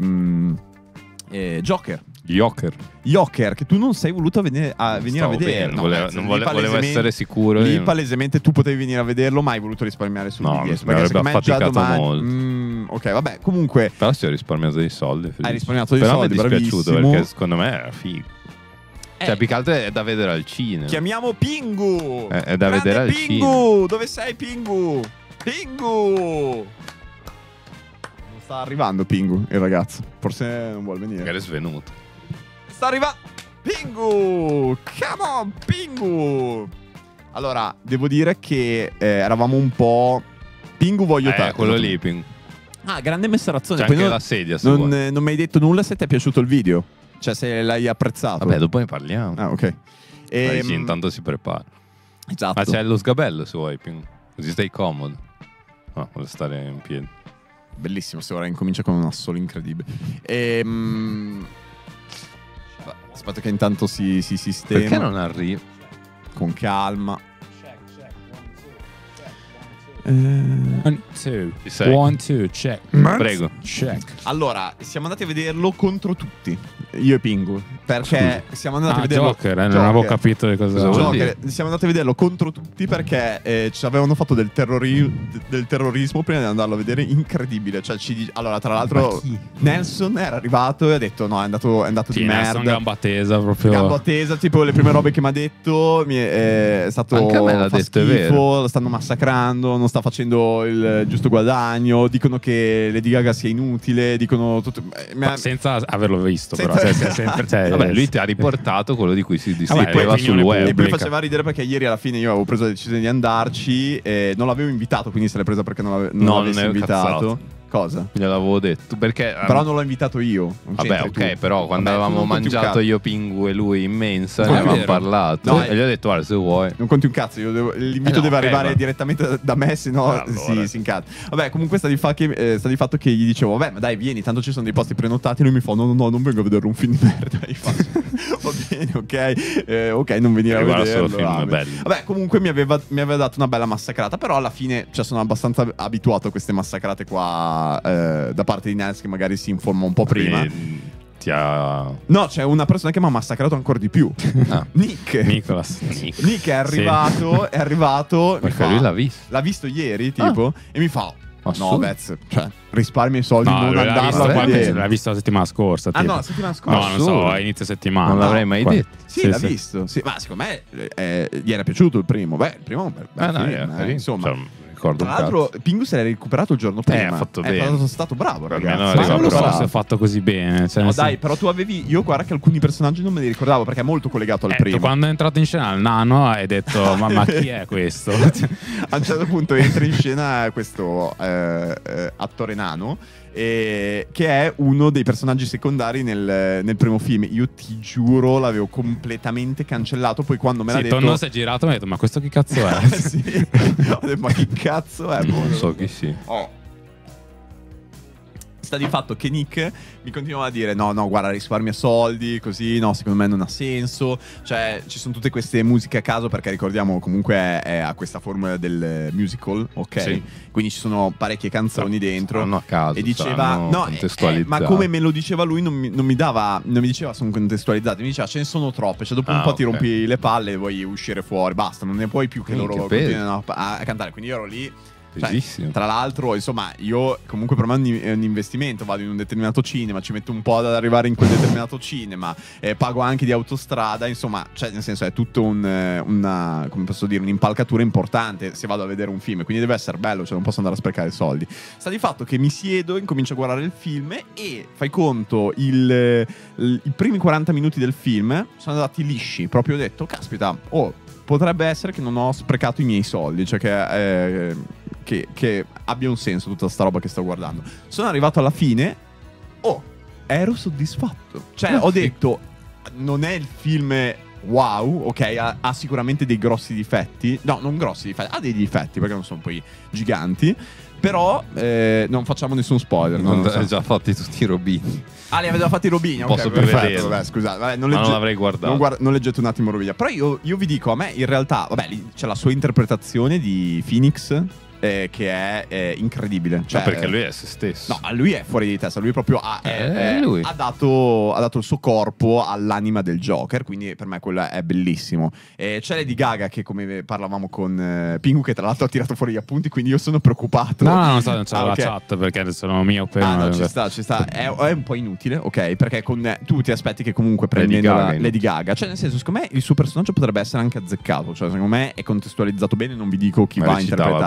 Joker, che tu non sei voluto venire a vedere. Non volevo essere sicuro. Lì palesemente tu potevi venire a vederlo, ma hai voluto risparmiare sul biglietto. Mi avrebbe affaticato molto. Ok, vabbè, comunque. Però si è risparmiato dei soldi. Hai risparmiato dei soldi, però mi è dispiaciuto, bravissimo. perché secondo me era figo. Cioè, più che altro è da vedere al cinema. Chiamiamo Pingu! È da vedere al cinema. Pingu! Dove sei, Pingu? Pingu! Non sta arrivando Pingu, il ragazzo. Forse non vuole venire. Magari è svenuto. Sta arrivando Pingu! Come on, Pingu! Allora, devo dire che eravamo un po'... Pingu, voglio te. Quello lì, Pingu. Ah, grande messerazione. C'è Poi anche non, la sedia, se non, vuoi. non mi hai detto nulla se ti è piaciuto il video. Cioè, se l'hai apprezzato. Vabbè, dopo ne parliamo. Ah, ok. Dai, sì, intanto si prepara. Esatto. Ma c'è lo sgabello, se vuoi, così stai comodo. No, vuole stare in piedi. Bellissimo, se ora incomincia con un assolo incredibile. Aspetta che intanto si sistema. Perché non arriva? Con calma. One, two. Ci sei? One, two, check. Prego. Check. Allora, siamo andati a vederlo contro tutti, io e Pingu, perché siamo andati a vederlo. Joker, non avevo capito di cosa vuol Joker, dire. siamo andati a vederlo contro tutti perché ci avevano fatto del terrorismo prima di andarlo a vedere, incredibile. Cioè, allora, tra l'altro, Nelson era arrivato e ha detto: no, è andato Sì, di Nelson merda. gamba tesa proprio. Gamba tesa, tipo le prime robe che mi ha detto è stato Anche a me l'ha fa detto, è schifo, vero. lo stanno massacrando, non sta facendo il giusto guadagno, dicono che Lady Gaga sia inutile, dicono tutto, Senza averlo visto, Senza- però. Sempre, Vabbè, lui ti ha riportato quello di cui si Vabbè, discuteva poi sul opinione web. e poi pubblica. faceva ridere perché ieri alla fine io avevo preso la decisione di andarci e non l'avevo invitato, quindi se l'è presa perché non No, l'avessi non è invitato. cazzato. Cosa? Gliel'avevo detto. Perché. Però non l'ho invitato io. Non Vabbè, c'entri ok, tu. però quando Vabbè, tu avevamo non conti un mangiato cazzo. io, Pingu e lui in mensa, No, ne è avevamo vero. parlato. No, e gli ho detto, guarda, se vuoi. Non conti un cazzo, l'invito no, deve ok, arrivare ma- direttamente da me, se no Allora. si incazza. Vabbè, comunque sta di fatto che gli dicevo, vabbè, ma dai, vieni, tanto ci sono dei posti prenotati. Lui mi fa, no, non vengo a vedere un film di merda. Io faccio, va bene, ok, ok, non venire a Guarda vederlo. solo film amen. belli. Vabbè, comunque mi aveva dato una bella massacrata, però alla fine, cioè, sono abbastanza abituato a queste massacrate qua da parte di Nels, che magari si informa un po' prima. Ti ha. No, c'è una persona che mi ha massacrato ancora di più. Ah. Nick. Nicolas. Nick è arrivato. mi Perché fa- lui l'ha visto. L'ha visto ieri, tipo, e mi fa: Ma no, su. Vez, cioè, risparmi i soldi, No, non lui l'ha andarlo visto, a guarda, vedere. l'ha visto la settimana scorsa. Ah, tipo. no, la settimana scorsa. No, non so, a inizio settimana. Non l'avrei mai detto. Sì, l'ha visto. Sì, ma secondo me gli era piaciuto il primo. Beh, il primo è un bel Ah, no, film, era carino. insomma. Cioè, ricordo Tra un l'altro, Pingu se l'è recuperato il giorno prima. ha fatto bene. È stato bravo, Per me ragazzi. non Ma arriva non lo so bravo. se è fatto così bene. Cioè, No, nel dai, senso- però tu avevi. Io guarda che alcuni personaggi non me li ricordavo perché è molto collegato al primo. Quando è entrato in scena il nano hai detto ma chi è questo? A un certo punto entra in scena questo attore nano che è uno dei personaggi secondari nel primo film. Io ti giuro l'avevo completamente cancellato. Poi quando me l'ha Sì, detto Tonno si è girato e mi ha detto ma questo chi cazzo è? sì. Ho detto, ma che cazzo è? Non so chi sia. Oh. Sta di fatto che Nick mi continuava a dire no, guarda, risparmia soldi, così, no, secondo me non ha senso. Cioè, ci sono tutte queste musiche a caso, perché ricordiamo comunque è a questa formula del musical, ok? Sì. Quindi ci sono parecchie canzoni dentro. Saranno a caso, e diceva, saranno no, contestualizzate. ma come me lo diceva lui, non mi diceva sono contestualizzate, mi diceva ce ne sono troppe, cioè dopo un po' ti ok. rompi le palle e vuoi uscire fuori, basta, non ne puoi più che Minchia, loro peso. continuino a cantare. Quindi io ero lì. Cioè, Pesissimo. tra l'altro, insomma, io comunque per me è un investimento. Vado in un determinato cinema, ci metto un po' ad arrivare in quel determinato cinema, pago anche di autostrada. Insomma, cioè, nel senso, è tutto una, come posso dire, un'impalcatura importante se vado a vedere un film. Quindi deve essere bello, cioè non posso andare a sprecare soldi. Sta di fatto che mi siedo, incomincio a guardare il film e fai conto, i primi 40 minuti del film sono andati lisci. Proprio ho detto, caspita, potrebbe essere che non ho sprecato i miei soldi, cioè che abbia un senso tutta sta roba che sto guardando. Sono arrivato alla fine, ero soddisfatto. Cioè, ho detto, non è il film wow, ok, ha sicuramente dei grossi difetti. No, non grossi difetti, ha dei difetti perché non sono poi giganti. Però non facciamo nessun spoiler. Non lo so. hai già fatti tutti i robini. Ah, li aveva fatti Robini, ok, Posso perfetto. prevederlo. Vabbè, scusate, vabbè, Ma non l'avrei guardato. Non leggete un attimo Robini. Però io vi dico, a me in realtà, vabbè, lì c'è la sua interpretazione di Phoenix, che è incredibile. Cioè, perché lui è se stesso. No, lui è fuori di testa. Lui proprio lui. ha dato il suo corpo all'anima del Joker. Quindi per me quello è bellissimo. C'è Lady Gaga che, come parlavamo con Pingu, che tra l'altro ha tirato fuori gli appunti. Quindi io sono preoccupato. No, non so, non c'è la ok. chat perché sono miope. No, ci sta. È un po' inutile, ok? Perché tu ti aspetti che comunque prendendo Lady Gaga. Cioè, nel senso, secondo me il suo personaggio potrebbe essere anche azzeccato. Cioè, secondo me è contestualizzato bene. Non vi dico chi Ma va a recitava interpretare. bene.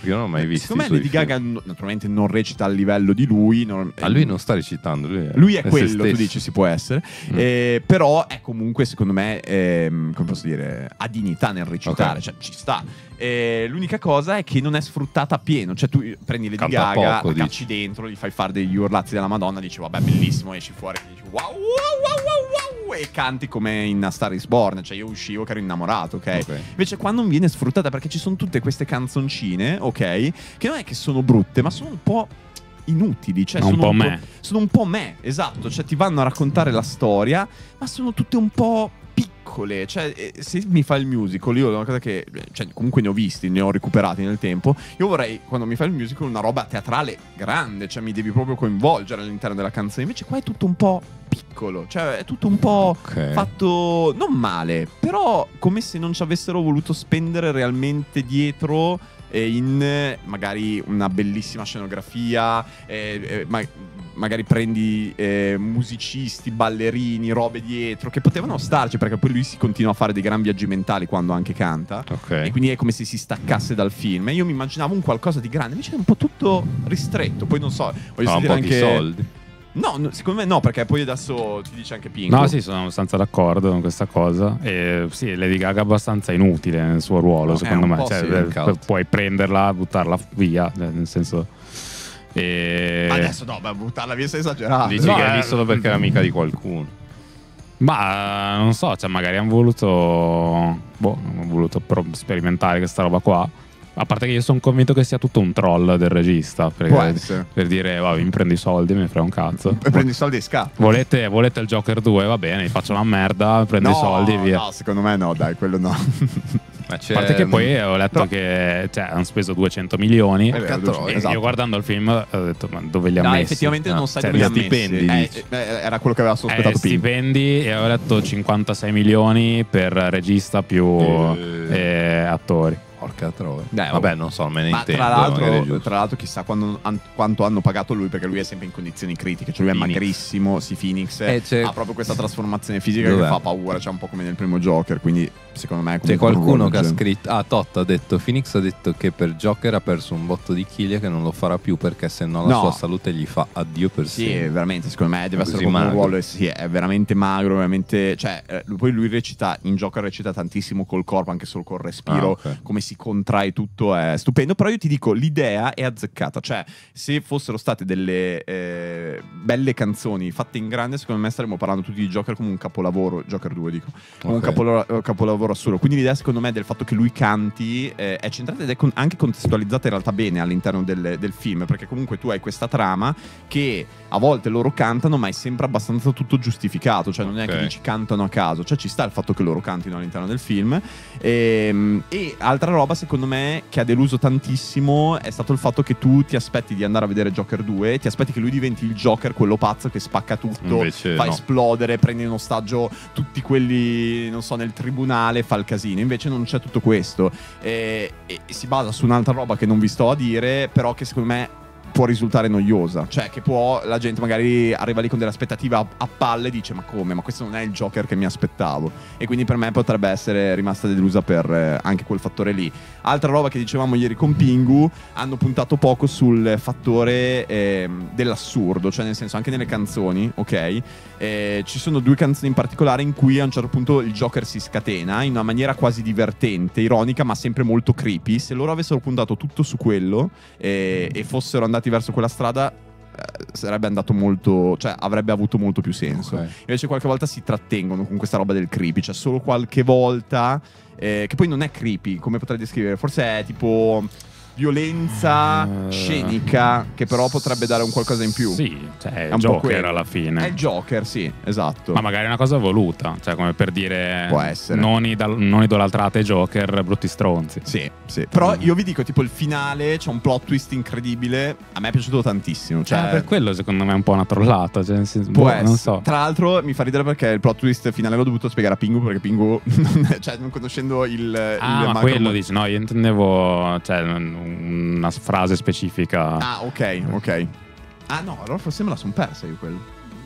Io non ho mai visto. Secondo me Lady Gaga naturalmente non recita al livello di lui. Lui non sta recitando. Lui è quello, tu dici, si può essere. Però è comunque, secondo me, come posso dire, ha dignità nel recitare. Cioè, ci sta. L'unica cosa è che non è sfruttata a pieno. Cioè, tu prendi Lady Gaga, la cacci dentro, gli fai fare degli urlazzi della Madonna, dici vabbè, bellissimo, esci fuori e dici wow, wow, wow, wow, wow, e canti come in A Star Is Born. Cioè, io uscivo che ero innamorato, ok? Invece qua non viene sfruttata, perché ci sono tutte queste canzoncine, ok? Che non è che sono brutte, ma sono un po' inutili, cioè sono un po' esatto, cioè ti vanno a raccontare la storia, ma sono tutte un po' piccole. Cioè, se mi fa il musical, io una cosa che, cioè, comunque ne ho visti, ne ho recuperati nel tempo. Io vorrei, quando mi fa il musical, una roba teatrale grande, cioè mi devi proprio coinvolgere all'interno della canzone. Invece qua è tutto un po' piccolo, cioè è tutto un po' fatto non male, però come se non ci avessero voluto spendere realmente dietro in magari una bellissima scenografia, magari prendi musicisti, ballerini, robe dietro che potevano starci, perché poi lui si continua a fare dei gran viaggi mentali quando anche canta, e quindi è come se si staccasse dal film. E io mi immaginavo un qualcosa di grande, invece è un po' tutto ristretto. Poi non so, voglio sentire un po' anche di soldi. No, secondo me no, perché poi adesso ti dice anche Pingu. No, sì, sono abbastanza d'accordo con questa cosa. E sì, Lady Gaga è abbastanza inutile nel suo ruolo, secondo me. Cioè, puoi prenderla, buttarla via, nel senso. Adesso no, buttarla via sei esagerato. Dici che è lì solo perché era amica di qualcuno. Ma non so, cioè magari hanno voluto sperimentare questa roba qua. A parte che io sono convinto che sia tutto un troll del regista, per dire vabbè, mi prendo i soldi, me ne frega un cazzo. Prendi i soldi e scappa. Volete il Joker 2? Va bene, vi faccio una merda, prendo i soldi e via. No, secondo me no, dai, quello no. A parte che poi ho letto che hanno speso 200 milioni esatto. Io guardando il film ho detto ma dove li ha messi? Effettivamente non sai dove li ha messi. Era quello che aveva sospettato prima. Stipendi, e ho letto 56 milioni per regista più attori. Porca troia. Vabbè, non so, me ne intendo. Tra l'altro chissà quanto hanno pagato lui, perché lui è sempre in condizioni critiche. Cioè lui è magrissimo, Phoenix ha proprio questa trasformazione fisica che fa paura. C'è un po' come nel primo Joker, quindi secondo me c'è qualcuno che ha scritto Todd ha detto, Phoenix ha detto che per Joker ha perso un botto di chili e che non lo farà più perché se no la sua salute gli fa addio per sempre. Sì, veramente, secondo me deve essere proprio un ruolo, è veramente magro, veramente, cioè poi lui recita in Joker, recita tantissimo col corpo, anche solo col respiro, come si contrae tutto, è stupendo. Però io ti dico, l'idea è azzeccata, cioè se fossero state delle belle canzoni fatte in grande, secondo me staremmo parlando tutti di Joker come un capolavoro, Joker 2 dico, come un capolavoro assoluto. Quindi l'idea secondo me del fatto che lui canti è centrata ed è anche contestualizzata in realtà bene all'interno del film, perché comunque tu hai questa trama che a volte loro cantano, ma è sempre abbastanza tutto giustificato, cioè non è che dici cantano a caso, cioè ci sta il fatto che loro cantino all'interno del film. E altra roba secondo me che ha deluso tantissimo è stato il fatto che tu ti aspetti di andare a vedere Joker 2 e ti aspetti che lui diventi il Joker, quello pazzo che spacca tutto, invece fa esplodere, prende in ostaggio tutti quelli, non so, nel tribunale, fa il casino. Invece non c'è tutto questo, e si basa su un'altra roba che non vi sto a dire, però che secondo me può risultare noiosa, cioè che la gente magari arriva lì con delle aspettative a palle e dice ma come, ma questo non è il Joker che mi aspettavo, e quindi per me potrebbe essere rimasta delusa per anche quel fattore lì. Altra roba che dicevamo ieri con Pingu, hanno puntato poco sul fattore dell'assurdo, cioè nel senso anche nelle canzoni, ok? Ci sono due canzoni in particolare in cui a un certo punto il Joker si scatena in una maniera quasi divertente, ironica, ma sempre molto creepy. Se loro avessero puntato tutto su quello e fossero andati verso quella strada, sarebbe andato molto, cioè avrebbe avuto molto più senso. Invece qualche volta si trattengono con questa roba del creepy, cioè solo qualche volta, che poi non è creepy, come potrei descrivere, forse è tipo violenza scenica, che però potrebbe dare un qualcosa in più. Sì, cioè è un Joker alla fine. È il Joker, sì, esatto. Ma magari è una cosa voluta, cioè come per dire può essere. non idolatrate Joker, brutti stronzi. Sì, sì. Però io vi dico, tipo il finale c'è un plot twist incredibile. A me è piaciuto tantissimo, cioè per quello secondo me è un po' una trollata, cioè, non so. Tra l'altro mi fa ridere perché il plot twist finale l'ho dovuto spiegare a Pingu, perché Pingu cioè non conoscendo ma quello dici, no, io intendevo, cioè una frase specifica. Ah, ok. Ah no, allora forse me la son persa io quello.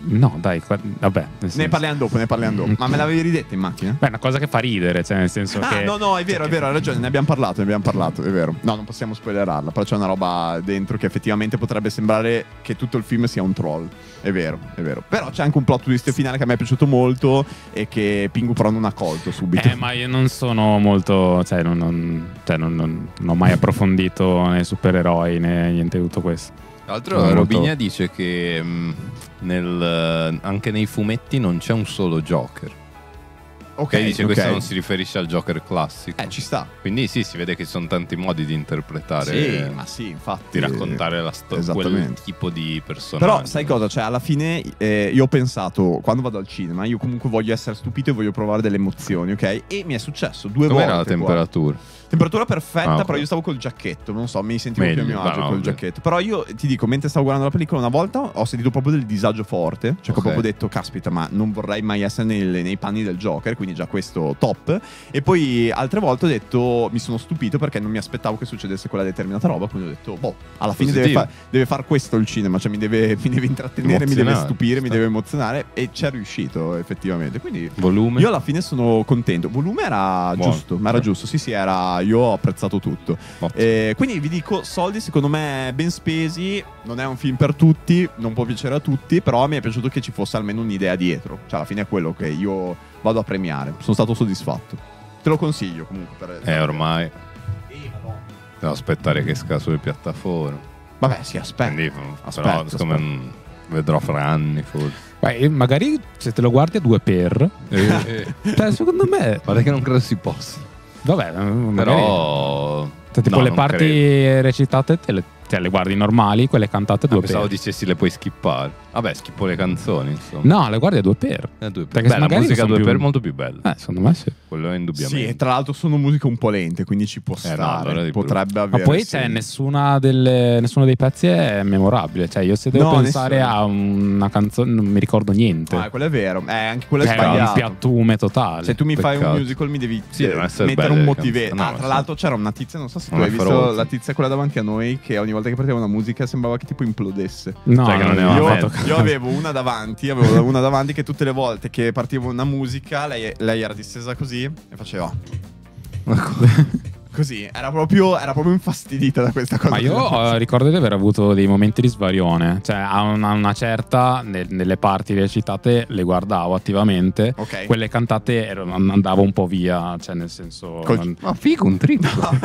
No, dai, vabbè. Ne parliamo dopo. Ma me l'avevi ridetta in macchina? Beh, è una cosa che fa ridere, cioè nel senso che... No, è vero, hai ragione, ne abbiamo parlato, è vero. No, non possiamo spoilerarla, però c'è una roba dentro che effettivamente potrebbe sembrare che tutto il film sia un troll. È vero. Però c'è anche un plot twist finale che a me è piaciuto molto e che Pingu però non ha colto subito. Ma io non sono molto... Cioè, non ho mai approfondito nei supereroi né niente di tutto questo. Tra l'altro Robinia dice che anche nei fumetti non c'è un solo Joker. Ok, dice questo non si riferisce al Joker classico. Ci sta. Quindi sì, si vede che ci sono tanti modi di interpretare. Sì, infatti. Di raccontare la storia, quel tipo di personaggio. Però sai cosa? Cioè, alla fine io ho pensato, quando vado al cinema, io comunque voglio essere stupito e voglio provare delle emozioni, ok? E mi è successo 2 volte. Com'era la temperatura? Temperatura perfetta, okay. Però io stavo col giacchetto, non so, mi sentivo più a mio agio col giacchetto. Però io ti dico, mentre stavo guardando la pellicola una volta ho sentito proprio del disagio forte, cioè che ho proprio detto, caspita, ma non vorrei mai essere nei panni del Joker, quindi già questo top. E poi altre volte ho detto, mi sono stupito perché non mi aspettavo che succedesse quella determinata roba, quindi ho detto, alla fine deve far questo il cinema, cioè mi deve intrattenere, mi deve stupire, mi deve emozionare, e ci è riuscito effettivamente. Quindi volume, io alla fine sono contento. Volume era giusto, ma era giusto, sì, io ho apprezzato tutto. Quindi vi dico, soldi secondo me ben spesi. Non è un film per tutti, non può piacere a tutti, però mi è piaciuto che ci fosse almeno un'idea dietro. Cioè alla fine è quello che io vado a premiare. Sono stato soddisfatto. Te lo consiglio comunque ormai devo aspettare che esca sulle piattaforme. Vabbè, si aspetta. Quindi, però vedrò fra anni forse. Beh, magari se te lo guardi a 2 per cioè, secondo me guarda che non credo si possa. Vabbè, però tipo le parti recitate te le guardi normali, quelle cantate 2 per. Pensavo dicessi le puoi skippare. Vabbè, schippo le canzoni, insomma. No, le guardi a 2 per. Perché la musica a 2 per è molto più bella. Secondo me sì. Quello è indubbiamente. Sì, e tra l'altro sono musiche un po' lente, quindi ci può stare. Potrebbe avere. Ma poi nessuno dei pezzi è memorabile. Cioè, io se devo pensare a una canzone non mi ricordo niente. Quello è vero. Anche quello è sbagliato. È un piattume totale. Se tu mi fai un musical mi devi mettere un motivetto. Tra l'altro c'era una tizia, non so se tu hai visto la tizia quella davanti a noi, che ogni volta che partiva una musica sembrava che tipo implodesse. No, cioè, che non io avevo una davanti che tutte le volte che partiva una musica lei era distesa così e faceva così, era proprio infastidita da questa cosa. Ma io ricordo di aver avuto dei momenti di svarione. Cioè a una certa nelle parti recitate le guardavo attivamente, quelle cantate andavo un po' via. Cioè nel senso ma figo, un trip.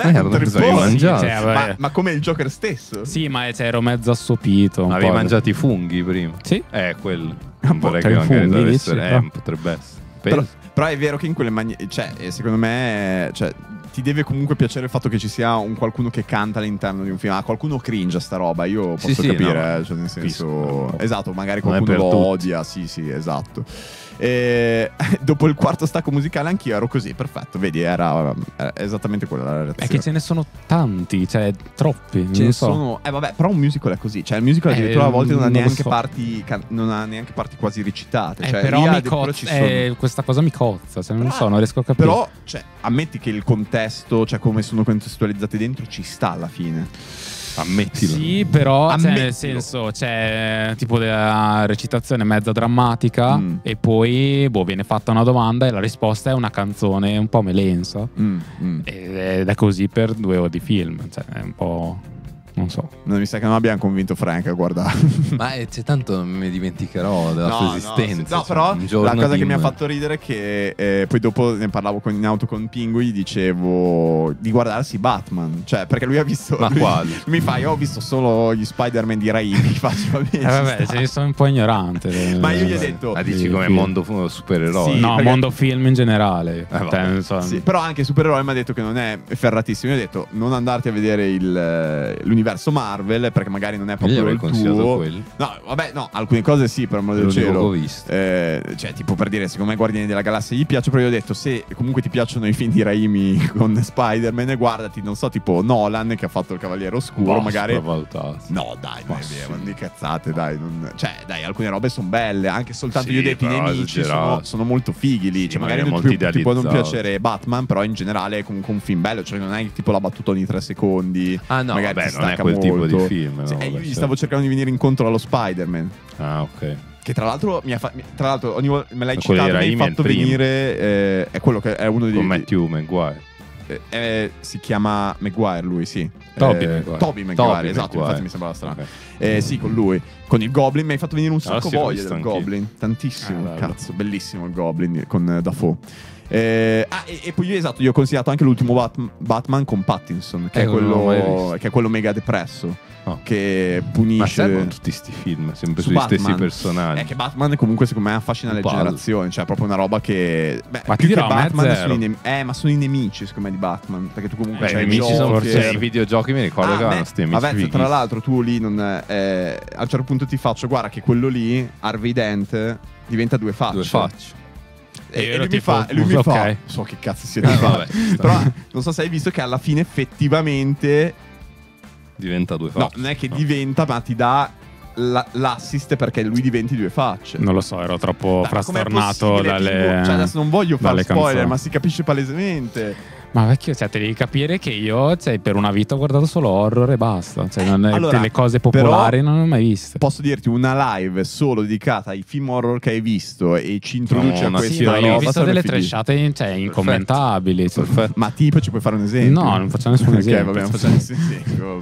Ma come il Joker stesso. Sì, ma ero mezzo assopito. Avevi mangiato i funghi prima? Sì. Quello non vorrei che magari deve essere potrebbe essere. Però è vero che in quelle maniere, cioè, secondo me, ti deve comunque piacere il fatto che ci sia qualcuno che canta all'interno di un film. Qualcuno cringe a sta roba, io posso capire, cioè nel senso, esatto, magari qualcuno lo odia, sì, esatto. Dopo il quarto stacco musicale anch'io ero così, perfetto, vedi, era esattamente quella la reazione. È che ce ne sono tanti, cioè troppi. Ce ne sono, vabbè, però un musical è così, cioè il musical addirittura a volte non ha neanche parti quasi recitate, cioè però questa cosa mi cozza, cioè, non so, non riesco a capire. Però, cioè, ammetti che il contesto, cioè come sono contestualizzati dentro, ci sta alla fine. Ammettilo. Sì, però nel senso c'è tipo della recitazione mezza drammatica e poi viene fatta una domanda e la risposta è una canzone un po' melensa ed è così per 2 ore di film, cioè è un po', non so. Non mi sa che non abbiamo convinto Frank a guardare. Ma c'è tanto, non mi dimenticherò della sua esistenza. No, però la cosa che mi ha fatto ridere è che poi dopo ne parlavo in auto con Pingu, gli dicevo di guardarsi Batman, cioè perché lui ha visto. Ma quale? Mi fa, io ho visto solo gli Spider-Man di Raimi. Faccio, va bene, vabbè, se sono un po' ignorante. Ma io gli ho detto. Ma dici come mondo supereroi? Sì, no, mondo film in generale. Sì, però anche supereroi mi ha detto che non è ferratissimo. Io ho detto non andarti a vedere l'universo Marvel perché magari non è proprio il tuo. No, vabbè, no, alcune cose sì, per amore del cielo. Cioè, tipo per dire, secondo me Guardiani della Galassia gli piace, però io ho detto se comunque ti piacciono i film di Raimi con Spider-Man, guardati, non so, tipo Nolan che ha fatto Il Cavaliere Oscuro, magari. No, dai, non è vero, non di cazzate, dai, cioè, dai, alcune robe sono belle, anche soltanto io ho detto i nemici sono molto fighi lì, cioè magari ti può non piacere Batman, però in generale è comunque un film bello, cioè non è tipo la battuta ogni 3 secondi. Ah no, magari vabbè, non è quel tipo di film. io gli stavo cercando di venire incontro allo Spider-Man. Ah, ok. Che tra l'altro ogni volta me l'hai citato, mi hai fatto venire. È quello che è uno con Matthew Maguire. Si chiama Maguire lui, sì. Tobey Maguire, esatto, infatti mi sembrava strano. Okay. Sì, con lui. Con il Goblin mi hai fatto venire un sacco voglia del Goblin. Tantissimo, cazzo, bellissimo il Goblin con Dafoe. E poi io ho consigliato anche l'ultimo Batman con Pattinson, che è quello mega depresso. Che punisce. Ma servono tutti sti film sempre sugli stessi personaggi. È che Batman comunque secondo me affascina le generazioni. Cioè è proprio una roba che ma ti dirò, Batman sono i nemici secondo me di Batman. Perché tu comunque c'hai i nemici sono i videogiochi, mi ricordo che erano sti nemici. Vabbè, tra l'altro tu lì a un certo punto ti faccio, guarda che quello lì, Harvey Dent, diventa due facce. E lui mi fa, so che cazzo siete fare. Però non so se hai visto che alla fine effettivamente diventa due facce. No, non è che diventa, ma ti dà l'assist perché lui diventi due facce. Non lo so, ero troppo frastornato dalle. Cioè, adesso non voglio fare spoiler, canzoni. Ma si capisce palesemente. Ma vecchio, cioè, te devi capire che io per una vita ho guardato solo horror e basta. Cioè, allora, le cose popolari non le ho mai viste. Posso dirti una live solo dedicata ai film horror che hai visto e ci introduci a questi. Io ho visto delle trashate incommentabili. Ma tipo ci puoi fare un esempio? No, non facciamo nessun esempio. Ok, vabbè, non facciamo nessun esempio.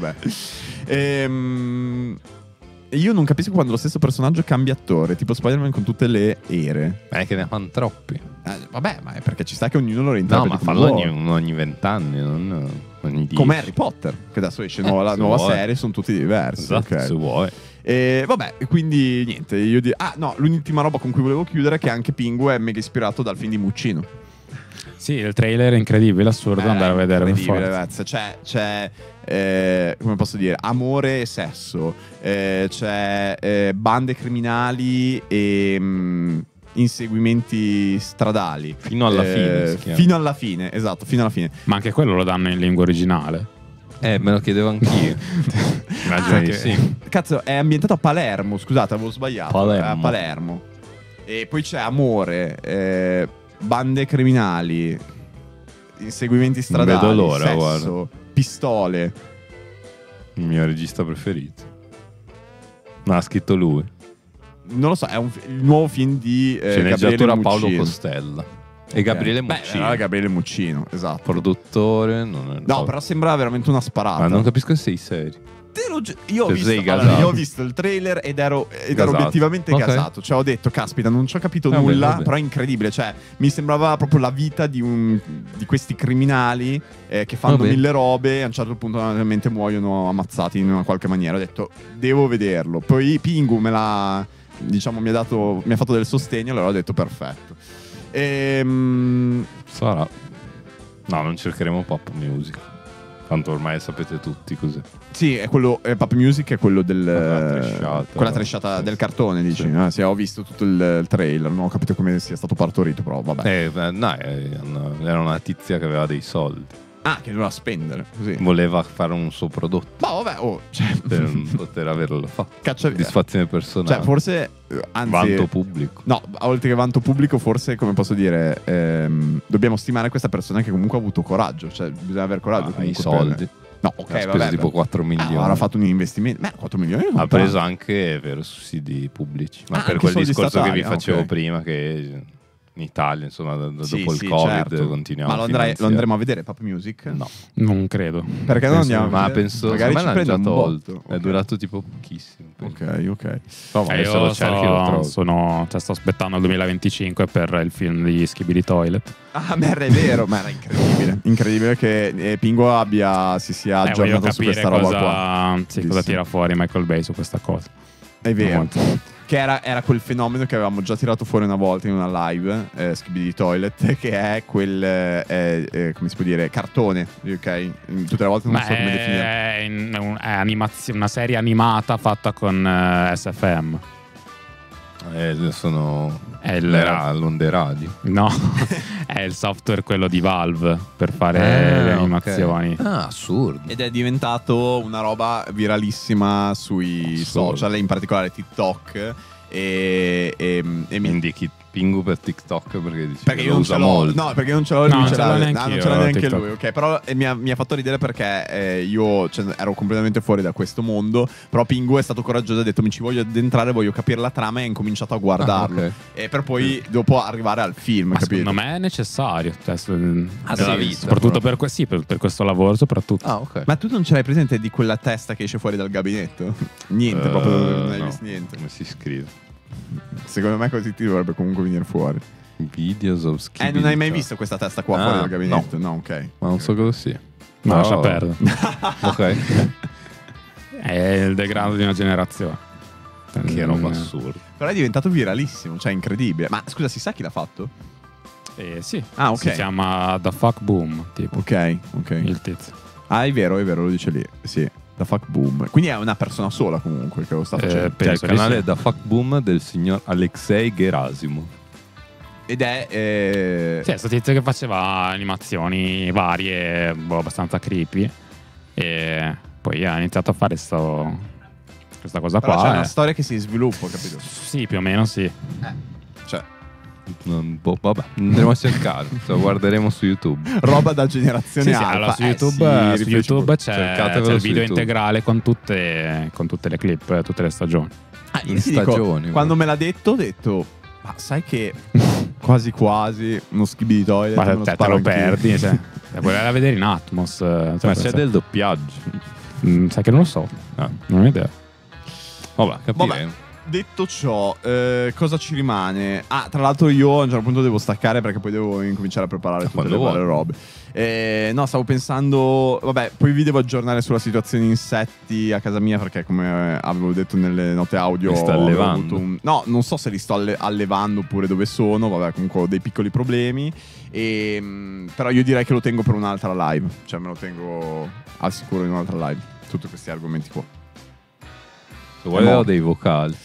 Vabbè. Io non capisco quando lo stesso personaggio cambia attore, tipo Spider-Man con tutte le ere. È che ne fanno troppi. Vabbè, ma è perché ci sta che ognuno lo reinterpreti. No, ma fallo ogni 20 anni, non ogni 10. Come Harry Potter, che adesso esce la nuova serie, sono tutti diversi. Esatto, okay. Se vuoi. Vabbè, quindi niente. L'ultima roba con cui volevo chiudere è che anche Pingu è mega ispirato dal film di Muccino. Sì, il trailer è incredibile, assurdo andare a vedere. Incredibile, ragazzi. C'è come posso dire, amore e sesso, c'è bande criminali e inseguimenti stradali fino alla fine. Fino alla fine, esatto, fino alla fine. Ma anche quello lo danno in lingua originale. Me lo chiedevo anch'io. Immagino che sì. Cazzo, è ambientato a Palermo, scusate, avevo sbagliato. È a Palermo. E poi c'è amore, bande criminali, inseguimenti stradali, vedo l'ora, sesso, guarda. Pistole. Il mio regista preferito. No, ha scritto lui. Non lo so, è il nuovo film di sceneggiatura Paolo Costella. E Gabriele Muccino. Gabriele Muccino, esatto. Produttore. No, però sembra veramente una sparata. Ma non capisco se sei serio. Io ho visto il trailer ed ero obiettivamente gasato. Cioè, ho detto, caspita, non ci ho capito nulla. Però è incredibile. Cioè, mi sembrava proprio la vita di questi criminali che fanno mille robe. E a un certo punto, naturalmente, muoiono ammazzati in una qualche maniera. Ho detto, devo vederlo. Poi Pingu mi ha fatto del sostegno. Allora ho detto, perfetto. Sarà. No, non cercheremo pop music. Tanto ormai sapete tutti cos'è. Sì, è quello. Pop Music è quello quella trashata del cartone, dici. Sì. Sì, ho visto tutto il trailer, non ho capito come sia stato partorito, però vabbè. Era una tizia che aveva dei soldi. Ah, che doveva spendere, così. Voleva fare un suo prodotto. Ma vabbè, per poter averlo fatto. Soddisfazione personale. Cioè, forse. Anzi, vanto pubblico. No, oltre che vanto pubblico, forse, come posso dire, dobbiamo stimare questa persona che comunque ha avuto coraggio. Cioè, bisogna avere coraggio. I soldi. No, ok, ha speso tipo 4 milioni. Avrà fatto un investimento. Beh, 4 milioni. Ha preso anche, sussidi pubblici. Ma per quel discorso statali, che vi facevo prima, che in Italia, insomma, dopo il Covid continuiamo. Ma lo andremo a vedere Pop Music? No, non credo. Perché non andiamo? Ma penso magari ci prende già un tolto. Okay. È durato tipo pochissimo. Ok. Adesso lo cerchi, lo trovo. Sto aspettando il 2025 per il film di Skibidi Toilet. Ah, merda, è vero, ma era incredibile. Incredibile che Pingu si sia aggiornato su questa roba qua. Cosa tira fuori Michael Bay su questa cosa. È vero. Che era quel fenomeno che avevamo già tirato fuori una volta in una live, Skibidi Toilet, che è quel, come si può dire, cartone, ok? Tutte le volte non so come definire. È una serie animata fatta con SFM. È l'onde radio. No, è il software quello di Valve per fare le animazioni. Okay. Assurdo. Ed è diventato una roba viralissima sui social, in particolare TikTok. Quindi Pingu per TikTok perché dici perché che io lo non ce usa l'ho. molto. No, perché io non ce l'ho. No, Non ce l'ha neanche TikTok. lui. Ok, però mi ha fatto ridere perché io ero completamente fuori da questo mondo. Però Pingu è stato coraggioso e ha detto mi ci voglio addentrare, voglio capire la trama, e ha incominciato a guardarlo. Okay. E per poi dopo arrivare al film, Ma capito? secondo me è necessario. Nella vita, soprattutto per questo lavoro, soprattutto. Ah, ok. Ma tu non ce l'hai presente di quella testa che esce fuori dal gabinetto? Niente, proprio non hai no. visto niente. Come si scrive? Secondo me così ti dovrebbe comunque venire fuori. Videos of Skibidi. Non hai mai visto questa testa qua fuori dal gabinetto? No, ok. Ma non so cosa sia. Ma lascia perdere. Ok. È il degrado di una generazione. Che roba assurda. Però è diventato viralissimo, cioè incredibile. Ma scusa, si sa chi l'ha fatto? Sì. Ah, ok. Si chiama The Fuck Boom, tipo. Ok. Il tizio. Ah, è vero, lo dice lì. Sì, The Fuck Boom. Quindi è una persona sola comunque che lo sta facendo. C'è il Penso di canale sì. da Fuck Boom del signor Alexei Gerasimov. Ed è... Sì, è questo tizio che faceva animazioni varie, abbastanza creepy. E poi ha iniziato a fare questa cosa Però qua. c'è una storia che si sviluppa, capito? Sì, più o meno sì. Cioè, Vabbè, andremo a cercare. Lo guarderemo su YouTube. roba da generazione Sì, alfa. allora su YouTube, sì, su YouTube c'è cercatevelo il su video YouTube. integrale con tutte le clip, tutte le stagioni. io Le ti dico, stagioni, quando me l'ha detto, ho detto... Ma sai che quasi uno Skibidi Toilet Ma me lo te sparo lo anch'io. perdi, cioè. Quella da vedere in Atmos. Ma c'è del doppiaggio. Sai che non lo so. Non ho idea. Vabbè, capiremo. Vabbè, detto ciò, cosa ci rimane? Ah, tra l'altro io a un certo punto devo staccare perché poi devo incominciare a preparare tutte Quando le varie vuoi. robe. No, stavo pensando... Vabbè, poi vi devo aggiornare sulla situazione insetti a casa mia perché come avevo detto nelle note audio... Li sta avevo allevando? avuto no, non so se li sto allevando oppure dove sono. Vabbè, comunque ho dei piccoli problemi. Però io direi che lo tengo per un'altra live. Cioè me lo tengo al sicuro in un'altra live. Tutti questi argomenti qua. Se vuoi ho dei vocali.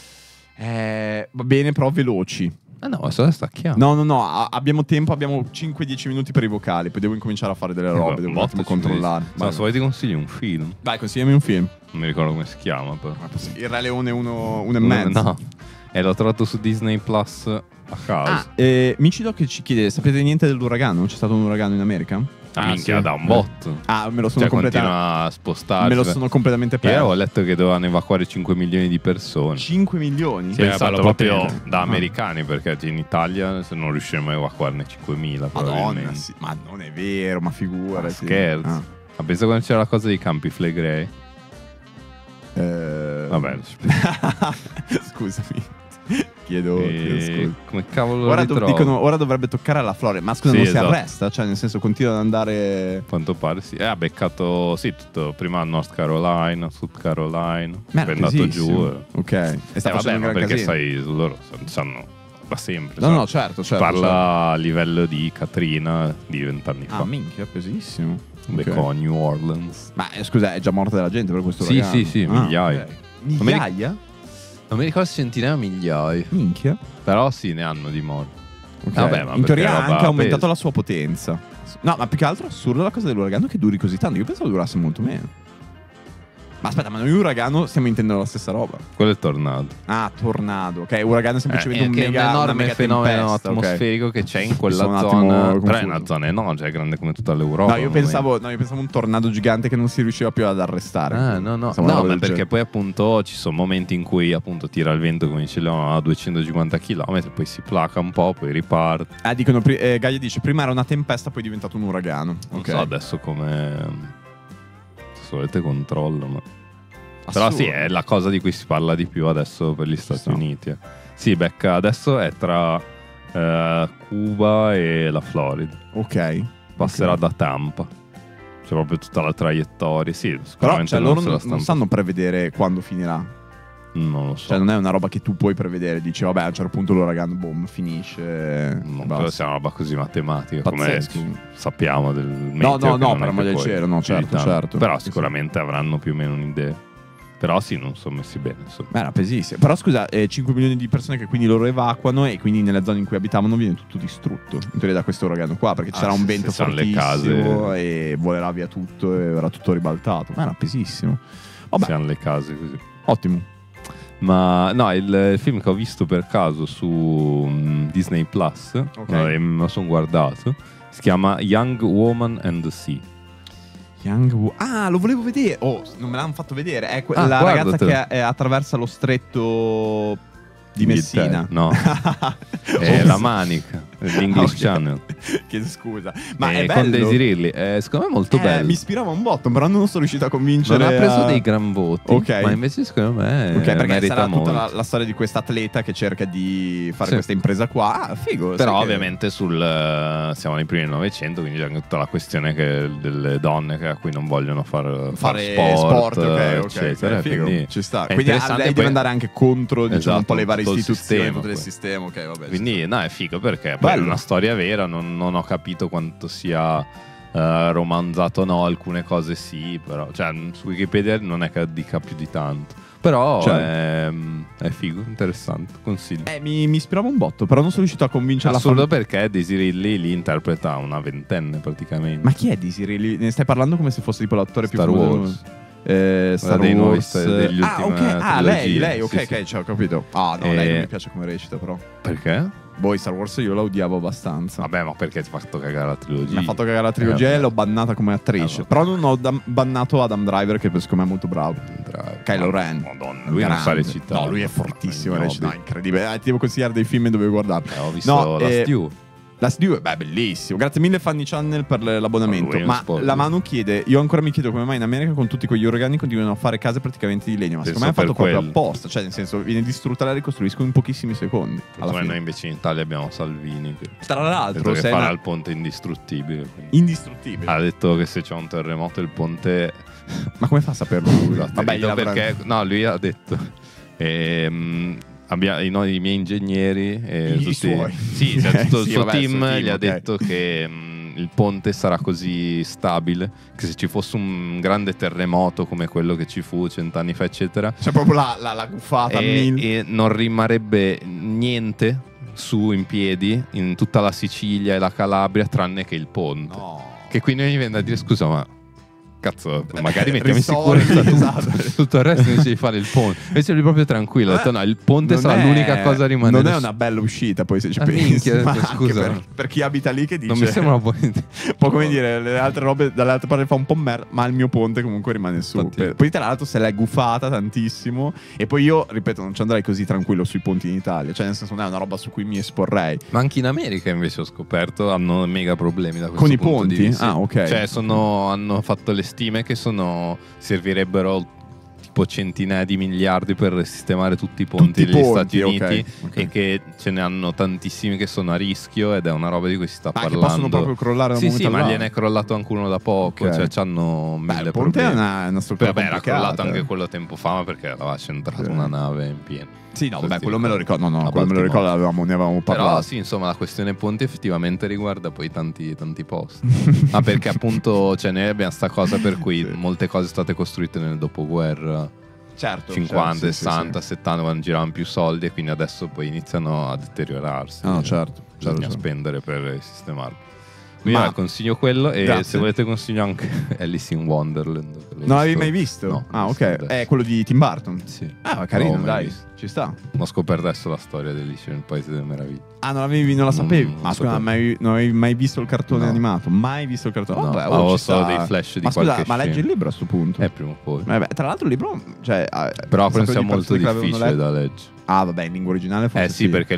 Va bene, però veloci. Ah no, adesso stacchiamo. No, abbiamo tempo, abbiamo 5-10 minuti per i vocali. Poi devo incominciare a fare delle robe, devo un attimo controllare. Ma se vuoi ti consiglio un film. Dai, consigliami un film. Non mi ricordo come si chiama però. Il Re Leone 1,5. No. L'ho trovato su Disney Plus a caso. Micidò che ci chiede, sapete niente dell'uragano? C'è stato un uragano in America? Minchia, sì. da un botto. Me lo sono Continua a spostarsi. Me lo sono completamente Io perso. ho letto che dovevano evacuare 5 milioni di persone. 5 milioni? Sì, pensato bello proprio potente. da americani, perché in Italia se non riusciremo a evacuarne 5.000 Madonna, probabilmente. sì. Ma non è vero, ma figurati. Scherzo. Ma penso quando c'era la cosa dei Campi Flegrei. Vabbè, scusami. Chiedo scusa. come cavolo Ora, lo ritrovo? dicono, ora dovrebbe toccare alla Florida. Ma scusa, Sì, non esatto. si arresta? Cioè, nel senso, continua ad andare. A quanto pare sì. Ha beccato tutto. Prima a North Carolina, South Carolina. Ma Poi è andato giù. Ok. E sta Vabbè, facendo un ma gran perché casino. sai, loro sanno da sempre. No, certo. Parla a livello di Katrina di 20 anni fa. Ah, minchia, pesissimo. Beccò a New Orleans. Ma scusa, è già morta della gente per questo Sì, uragano? sì, migliaia. Ok. Migliaia? Non mi ricordo se centinaia o migliaia. Minchia. Però sì, ne hanno di morti. Ok. Vabbè, ma in teoria perché ha roba anche aumentato pesa. la sua potenza. No, ma più che altro assurdo la cosa dell'uragano che duri così tanto. Io pensavo durasse molto meno. Ma aspetta, ma noi uragano stiamo intendendo la stessa roba. Quello è tornado. Ah, tornado. Ok, uragano è semplicemente un che mega, è un una enorme mega fenomeno tempesta, ok. atmosferico che c'è in quella Sono un attimo zona. Però è confuso. una zona enorme, cioè è grande come tutta l'Europa. No, io pensavo un tornado gigante che non si riusciva più ad arrestare. No, Insomma, una roba ma del perché genere. poi appunto ci sono momenti in cui appunto tira il vento come dicevamo a 250 km, poi si placa un po', poi riparte. Dicono, Gaia dice, prima era una tempesta, poi è diventato un uragano. Non Ok. so adesso come se volete controllo, ma però sì, è la cosa di cui si parla di più adesso per gli Stati Uniti. Sì, becca adesso è tra Cuba e la Florida. Ok. Passerà da Tampa. C'è proprio tutta la traiettoria. Sì, Però sicuramente cioè, loro se la non stanno- sanno prevedere quando finirà. Non lo so. Cioè, non è una roba che tu puoi prevedere. Dici, vabbè, a un certo punto l'uragano, boom, finisce. Non basta. credo sia una roba così matematica Pazzesco. come sappiamo del No, meteo, che non è per amor che del poi cielo, no, più di certo, tanto. certo. Però Sì, sicuramente avranno più o meno un'idea. Però sì, non sono messi bene, insomma. Era pesissimo. Però scusa, 5 milioni di persone che quindi loro evacuano e quindi nelle zone in cui abitavano viene tutto distrutto. In teoria da questo uragano qua, perché c'era un vento se saranno le fortissimo case. e volerà via tutto e verrà tutto ribaltato. Ma era pesissimo. Vabbè, Si hanno le case così. ottimo. Ma no, il film che ho visto per caso su Disney Plus, me lo sono guardato, si chiama Young Woman and the Sea. Lo volevo vedere. Oh, non me l'hanno fatto vedere. È la ragazza che attraversa lo stretto di Messina. No, è la Manica, l'English Channel. Chiedo scusa, ma è bello. Con Daisy Ridley, secondo me è molto bello. Mi ispirava un botto, però non sono riuscito a convincere. Non ha preso dei gran voti, ma invece secondo me perché merita sarà molto. tutta la storia di questa atleta che cerca di fare questa impresa qua. Figo. Però ovviamente siamo nei primi del Novecento, quindi c'è anche tutta la questione delle donne a cui non vogliono fare sport, eccetera. Figo. Quindi ci sta. Quindi lei deve andare anche contro, diciamo, un po' le varie istituzioni, tutto il sistema. Quindi no, è figo perché poi è una storia vera. Non ho capito quanto sia romanzato o no, alcune cose sì, però cioè su Wikipedia non è che dica più di tanto. Però è figo, interessante, consiglio. Mi ispirava un botto, però non sono riuscito a convincerla. Assurdo perché Daisy Ridley lì interpreta una ventenne praticamente. Ma chi è Daisy Ridley? Ne stai parlando come se fosse tipo l'attore più famoso Star Wars degli ultimi lei, ok, sì. Cioè, ho capito. Lei non mi piace come recita, però. Perché? Star Wars io la odiavo abbastanza. Vabbè, ma perché ti ha fatto cagare la trilogia? Mi ha fatto cagare la trilogia e l'ho bannata come attrice. Però non ho bannato Adam Driver, che secondo me è molto bravo. Kylo Ren. Madonna, lui non sa recitare. No, lui è fortissimo. No, incredibile. Ti devo consigliare dei film dove guardarlo. Ho visto la Stew. La Stew, bellissimo. Grazie mille Funny Channel per l'abbonamento. Ma la Manu chiede, io ancora mi chiedo come mai in America con tutti quegli uragani continuano a fare case praticamente di legno. Ma secondo me è fatto proprio apposta. Cioè, nel senso, viene distrutta, la ricostruiscono in pochissimi secondi. Noi invece in Italia abbiamo Salvini che tra l'altro che farà il ponte indistruttibile. Indistruttibile. Ha detto che se c'è un terremoto il ponte... Ma come fa a saperlo lui? Vabbè, perché lui ha detto... i miei ingegneri e i suoi. Sì, tutto il suo team gli ha detto che il ponte sarà così stabile che se ci fosse un grande terremoto come quello che ci fu 100 anni fa eccetera, c'è proprio la guffata e non rimarrebbe niente su in piedi in tutta la Sicilia e la Calabria tranne che il ponte. Che quindi mi viene da dire scusa, ma cazzo, magari mettiamo in sicurezza tutto il resto invece di fare il ponte. Invece lui proprio tranquillo, ha detto no, il ponte sarà l'unica cosa a rimanere. Non è una bella uscita, poi se ci pensi. Scusa, per chi abita lì che dice non mi sembra una buona idea. Un po' come dire, le altre robe dall'altra parte fa un po' merda, ma il mio ponte comunque rimane su. Poi tra l'altro se l'è guffata tantissimo. E poi io, ripeto, non ci andrei così tranquillo sui ponti in Italia. Cioè nel senso non è una roba su cui mi esporrei. Ma anche in America invece ho scoperto hanno mega problemi da questo con punto i ponti? Di vista. Ok. Cioè hanno fatto le stime che servirebbero tipo centinaia di miliardi per sistemare tutti i ponti degli Stati Uniti, e che ce ne hanno tantissimi che sono a rischio ed è una roba di cui si sta parlando. Che possono proprio crollare da un momento ma gliene è crollato anche uno da poco, cioè c'hanno mille problemi. È una struttura complicata. Era crollato anche quello tempo fa, perché aveva centrato una nave in pieno. Sì, no, vabbè, quello me lo ricordo. No, quello me lo ricordo, ne avevamo parlato. Però sì, insomma, la questione ponti effettivamente riguarda poi tanti posti. Ma perché appunto noi abbiamo sta cosa per cui molte cose sono state costruite nel dopoguerra. Certo, 50, 60, 70, quando giravano più soldi, e quindi adesso poi iniziano a deteriorarsi. Certo. Bisogna spendere per sistemarlo. Quindi consiglio quello, e se volete consiglio anche Alice in Wonderland. Non l'avevi mai visto? No, ok. È quello di Tim Burton? Sì. Carino, dai. Ci sta. Ho scoperto adesso la storia di Alice nel Paese delle Meraviglie. Non la sapevi? Ma scusa, non avevi mai visto il cartone animato? Mai visto il cartone? No, avevo solo dei flash di qualche ma leggi il libro a sto punto? Prima o poi. Tra l'altro il libro, però penso sia molto difficile da leggere. Vabbè, in lingua originale forse sì, perché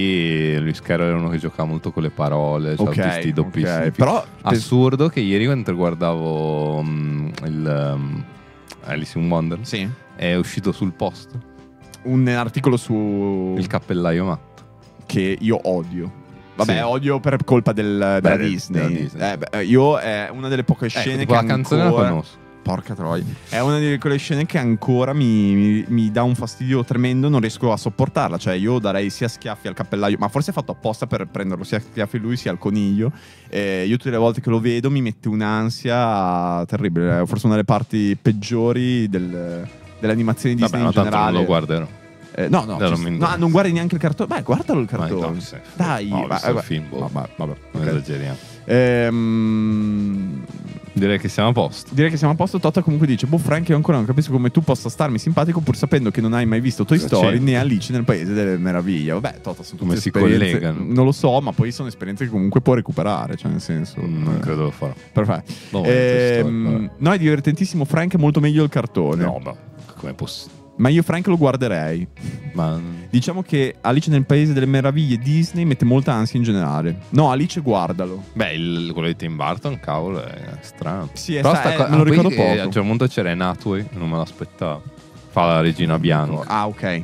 lui Scarrow era uno che giocava molto con le parole, cioè questi doppissimi. Però assurdo che ieri mentre guardavo Alice in Wonderland è uscito sul Post un articolo su il cappellaio matto, che io odio. Vabbè, odio per colpa della Disney. Io è una delle poche scene che la canzone la conosco. Porca troia. È una di quelle scene che ancora mi dà un fastidio tremendo, non riesco a sopportarla. Cioè io darei sia schiaffi al cappellaio, ma forse è fatto apposta per prenderlo sia schiaffi lui sia al coniglio. Io tutte le volte che lo vedo mi mette un'ansia terribile. È forse una delle parti peggiori delle animazioni Disney in generale. Non lo guarderò. Non guardi neanche il cartone. Beh, guardalo il cartone. Dai, il film. Vabbè, non esageriamo. Direi che siamo a posto. Totta comunque dice: boh, Frank, io ancora non capisco come tu possa starmi simpatico pur sapendo che non hai mai visto Toy Story né Alice nel Paese delle Meraviglie. Vabbè, Totta, sono tutte esperienze. Come si collegano? Non lo so, ma poi sono esperienze che comunque può recuperare. Cioè, nel senso. Non credo lo farà. Perfetto. No, è divertentissimo. Frank è molto meglio il cartone. No, ma com'è possibile? Ma io Frank lo guarderei. Ma diciamo che Alice nel Paese delle Meraviglie Disney mette molta ansia in generale. No, Alice guardalo. Beh, quello di Tim Burton, cavolo, è strano. Sì, me lo ricordo poco. A un certo punto c'era in Hathaway, non me l'aspettavo. Fa la regina bianca. Ah, ok.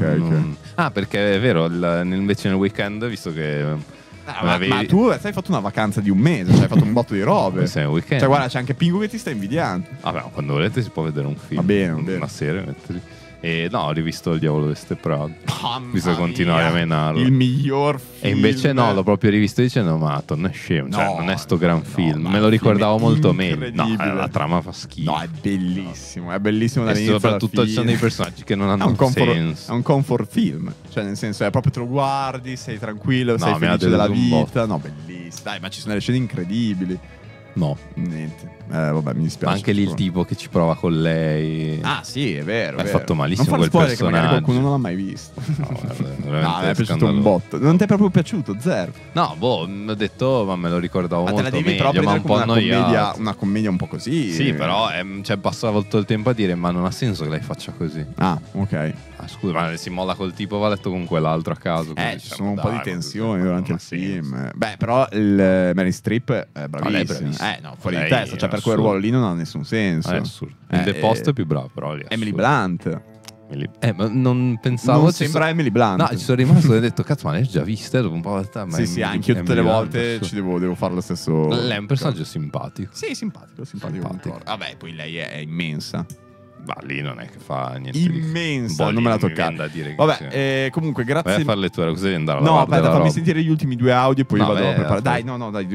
Ah, perché è vero, invece nel weekend, visto che ma tu hai fatto una vacanza di un mese, cioè hai fatto un botto di robe. Sì, un weekend. Cioè guarda, c'è anche Pingu che ti sta invidiando. Vabbè, quando volete si può vedere un film. Va bene. Una serie, metterli. E no, ho rivisto Il Diavolo veste Prada. Visto che continuavi a menarlo. Il miglior film. E invece no, l'ho proprio rivisto dicendo: ma non è scemo, cioè non è sto gran film. Me lo ricordavo molto meglio. No, la trama fa schifo. No, è bellissimo. È bellissimo dall'inizio. E soprattutto ci sono dei personaggi che non hanno senso. È un comfort film. Cioè, nel senso, è proprio te lo guardi, sei tranquillo, sei felice della vita. No, bellissimo. Dai, ma ci sono delle scene incredibili. No, niente. Vabbè, mi dispiace. Ma anche lì il tipo che ci prova con lei. Ah, sì, è vero. È fatto malissimo quel personaggio. Che magari qualcuno non l'ha mai visto. No, mi è piaciuto un botto. Non ti è proprio piaciuto? Zero. No, ho detto, ma me lo ricordavo molto meglio. Ma un po' annoiato. Una commedia un po' così. Sì, però passava tutto il tempo a dire: ma non ha senso che lei faccia così. Ah, ok. Scusa, ma si molla col tipo, va letto con quell'altro a caso. Ci sono un po' di tensioni durante il film. Beh, però il Meryl Streep è bravissimo. No, fuori di testa. Cioè, per quel ruolo lì non ha nessun senso. È assurdo. In The Post è più bravo, però lì. Emily Blunt. Ma non pensavo. Non sembra Emily Blunt. No, ci sono rimasto e ho detto: cazzo, ma l'hai già vista? Dopo un po' sì, anche io tutte le volte ci devo fare lo stesso. Lei è un personaggio simpatico. Sì, simpatico. Vabbè, poi lei è immensa. Ma lì non è che fa niente. Immensa, non me la toccare. Vabbè, comunque, grazie. Vai a fare le tue cose, devi andare a No, aspetta, fammi sentire gli ultimi 2 audio e poi vado a preparare. Dai,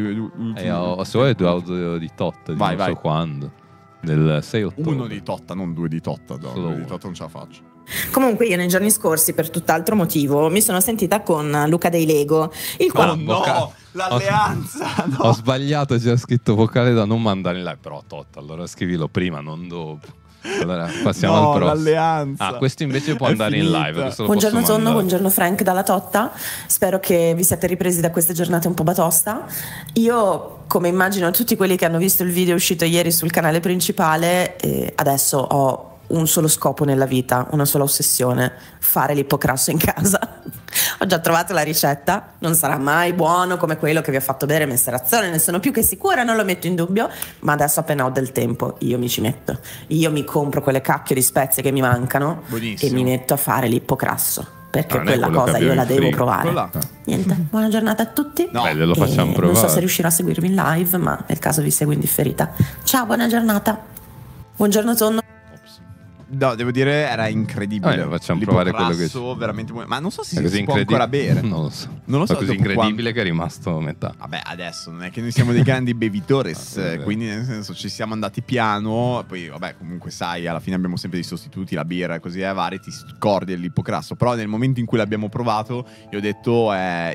se vuoi 2 audio di Totta, vai. Non so quando. Del 6 ottobre. 1 di Totta, non 2 di Totta. 2 di Totta non ce la faccio. Comunque io nei giorni scorsi, per tutt'altro motivo, mi sono sentita con Luca dei Lego, il quale... l'alleanza! Ho sbagliato, c'era scritto vocale da non mandare in live, però Totta, allora scrivilo prima, non dopo. Allora passiamo al prossimo. L'alleanza. Questo invece può andare in live. Buongiorno Tonno, buongiorno Frank dalla Totta. Spero che vi siate ripresi da queste giornate un po' batosta. Io, come immagino tutti quelli che hanno visto il video uscito ieri sul canale principale, adesso ho un solo scopo nella vita, una sola ossessione: fare l'ippocrasso in casa. Ho già trovato la ricetta, non sarà mai buono come quello che vi ho fatto bere Mesterazione, ne sono più che sicura, non lo metto in dubbio, ma adesso appena ho del tempo io mi ci metto. Io mi compro quelle cacchio di spezie che mi mancano. Buonissimo. E mi metto a fare l'ippocrasso, perché quella cosa io la devo provare. Niente, buona giornata a tutti. Lo facciamo provare. Non so se riuscirò a seguirmi in live, ma nel caso vi seguo in differita. Ciao, buona giornata. Buongiorno Tonno. No, devo dire, era incredibile. Facciamo provare quello che veramente buono. Ma non so se si può ancora bere. Non lo so. Non lo so. È così incredibile che è rimasto a metà. Vabbè, adesso non è che noi siamo dei grandi bevitores, quindi nel senso ci siamo andati piano. Poi, vabbè, comunque sai, alla fine abbiamo sempre dei sostituti, la birra e così vari, ti scordi dell'ippocrasso. Però nel momento in cui l'abbiamo provato, io ho detto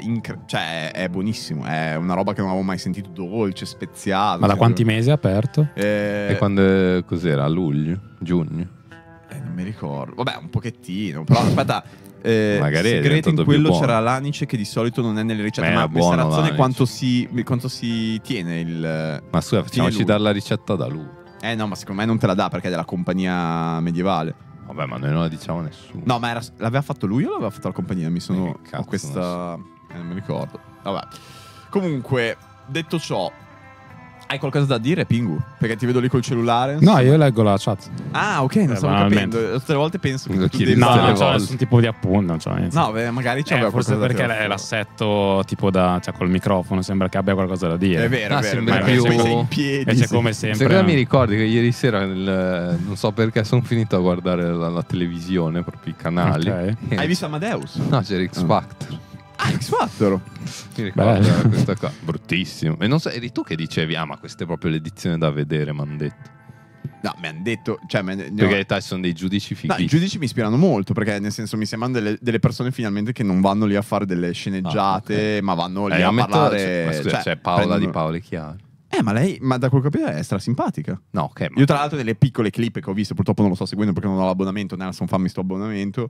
è buonissimo. È una roba che non avevo mai sentito, dolce, speziato. Ma da quanti mesi è aperto? E quando cos'era? A luglio? Giugno? Non mi ricordo. Vabbè, un pochettino. Però aspetta, magari segreto in quello c'era l'anice che di solito non è nelle ricette. Ma Mesterazione quanto si tiene il... Ma scusa, facciamoci dare la ricetta da lui. No, ma secondo me non te la dà perché è della compagnia medievale. Vabbè, ma noi non la diciamo a nessuno. No, ma l'aveva fatto lui o l'aveva fatto la compagnia? Ho questa... non mi ricordo. Vabbè. Comunque, detto ciò, hai qualcosa da dire, Pingu? Perché ti vedo lì col cellulare. No, io leggo la chat. Ah, ok, non stavo capendo. Tutte le volte penso che tu devi... No, c'è nessun tipo di appunto. No, magari c'aveva forse perché è l'assetto tipo col microfono, sembra che abbia qualcosa da dire. È vero, sembra più... sei in piedi. E c'è come sempre. Secondo me mi ricordi che ieri sera, non so perché, sono finito a guardare la televisione, proprio i canali. Okay. Hai visto Amadeus? No, c'era X Factor. X Factor. Mi ricordo questa qua, bruttissimo. E non so, eri tu che dicevi: ma questa è proprio l'edizione da vedere, mi hanno detto. No, mi hanno detto, perché sono dei giudici fighi. No, i giudici mi ispirano molto, perché nel senso mi sembrano delle persone finalmente che non vanno lì a fare delle sceneggiate, ma vanno lì a parlare. C'è Paola di Paolo Chiaro. Ma da quel che ho capito è stra simpatica. No, ok. Io tra l'altro nelle piccole clip che ho visto, purtroppo non lo sto seguendo perché non ho l'abbonamento, Nelson fammi sto abbonamento.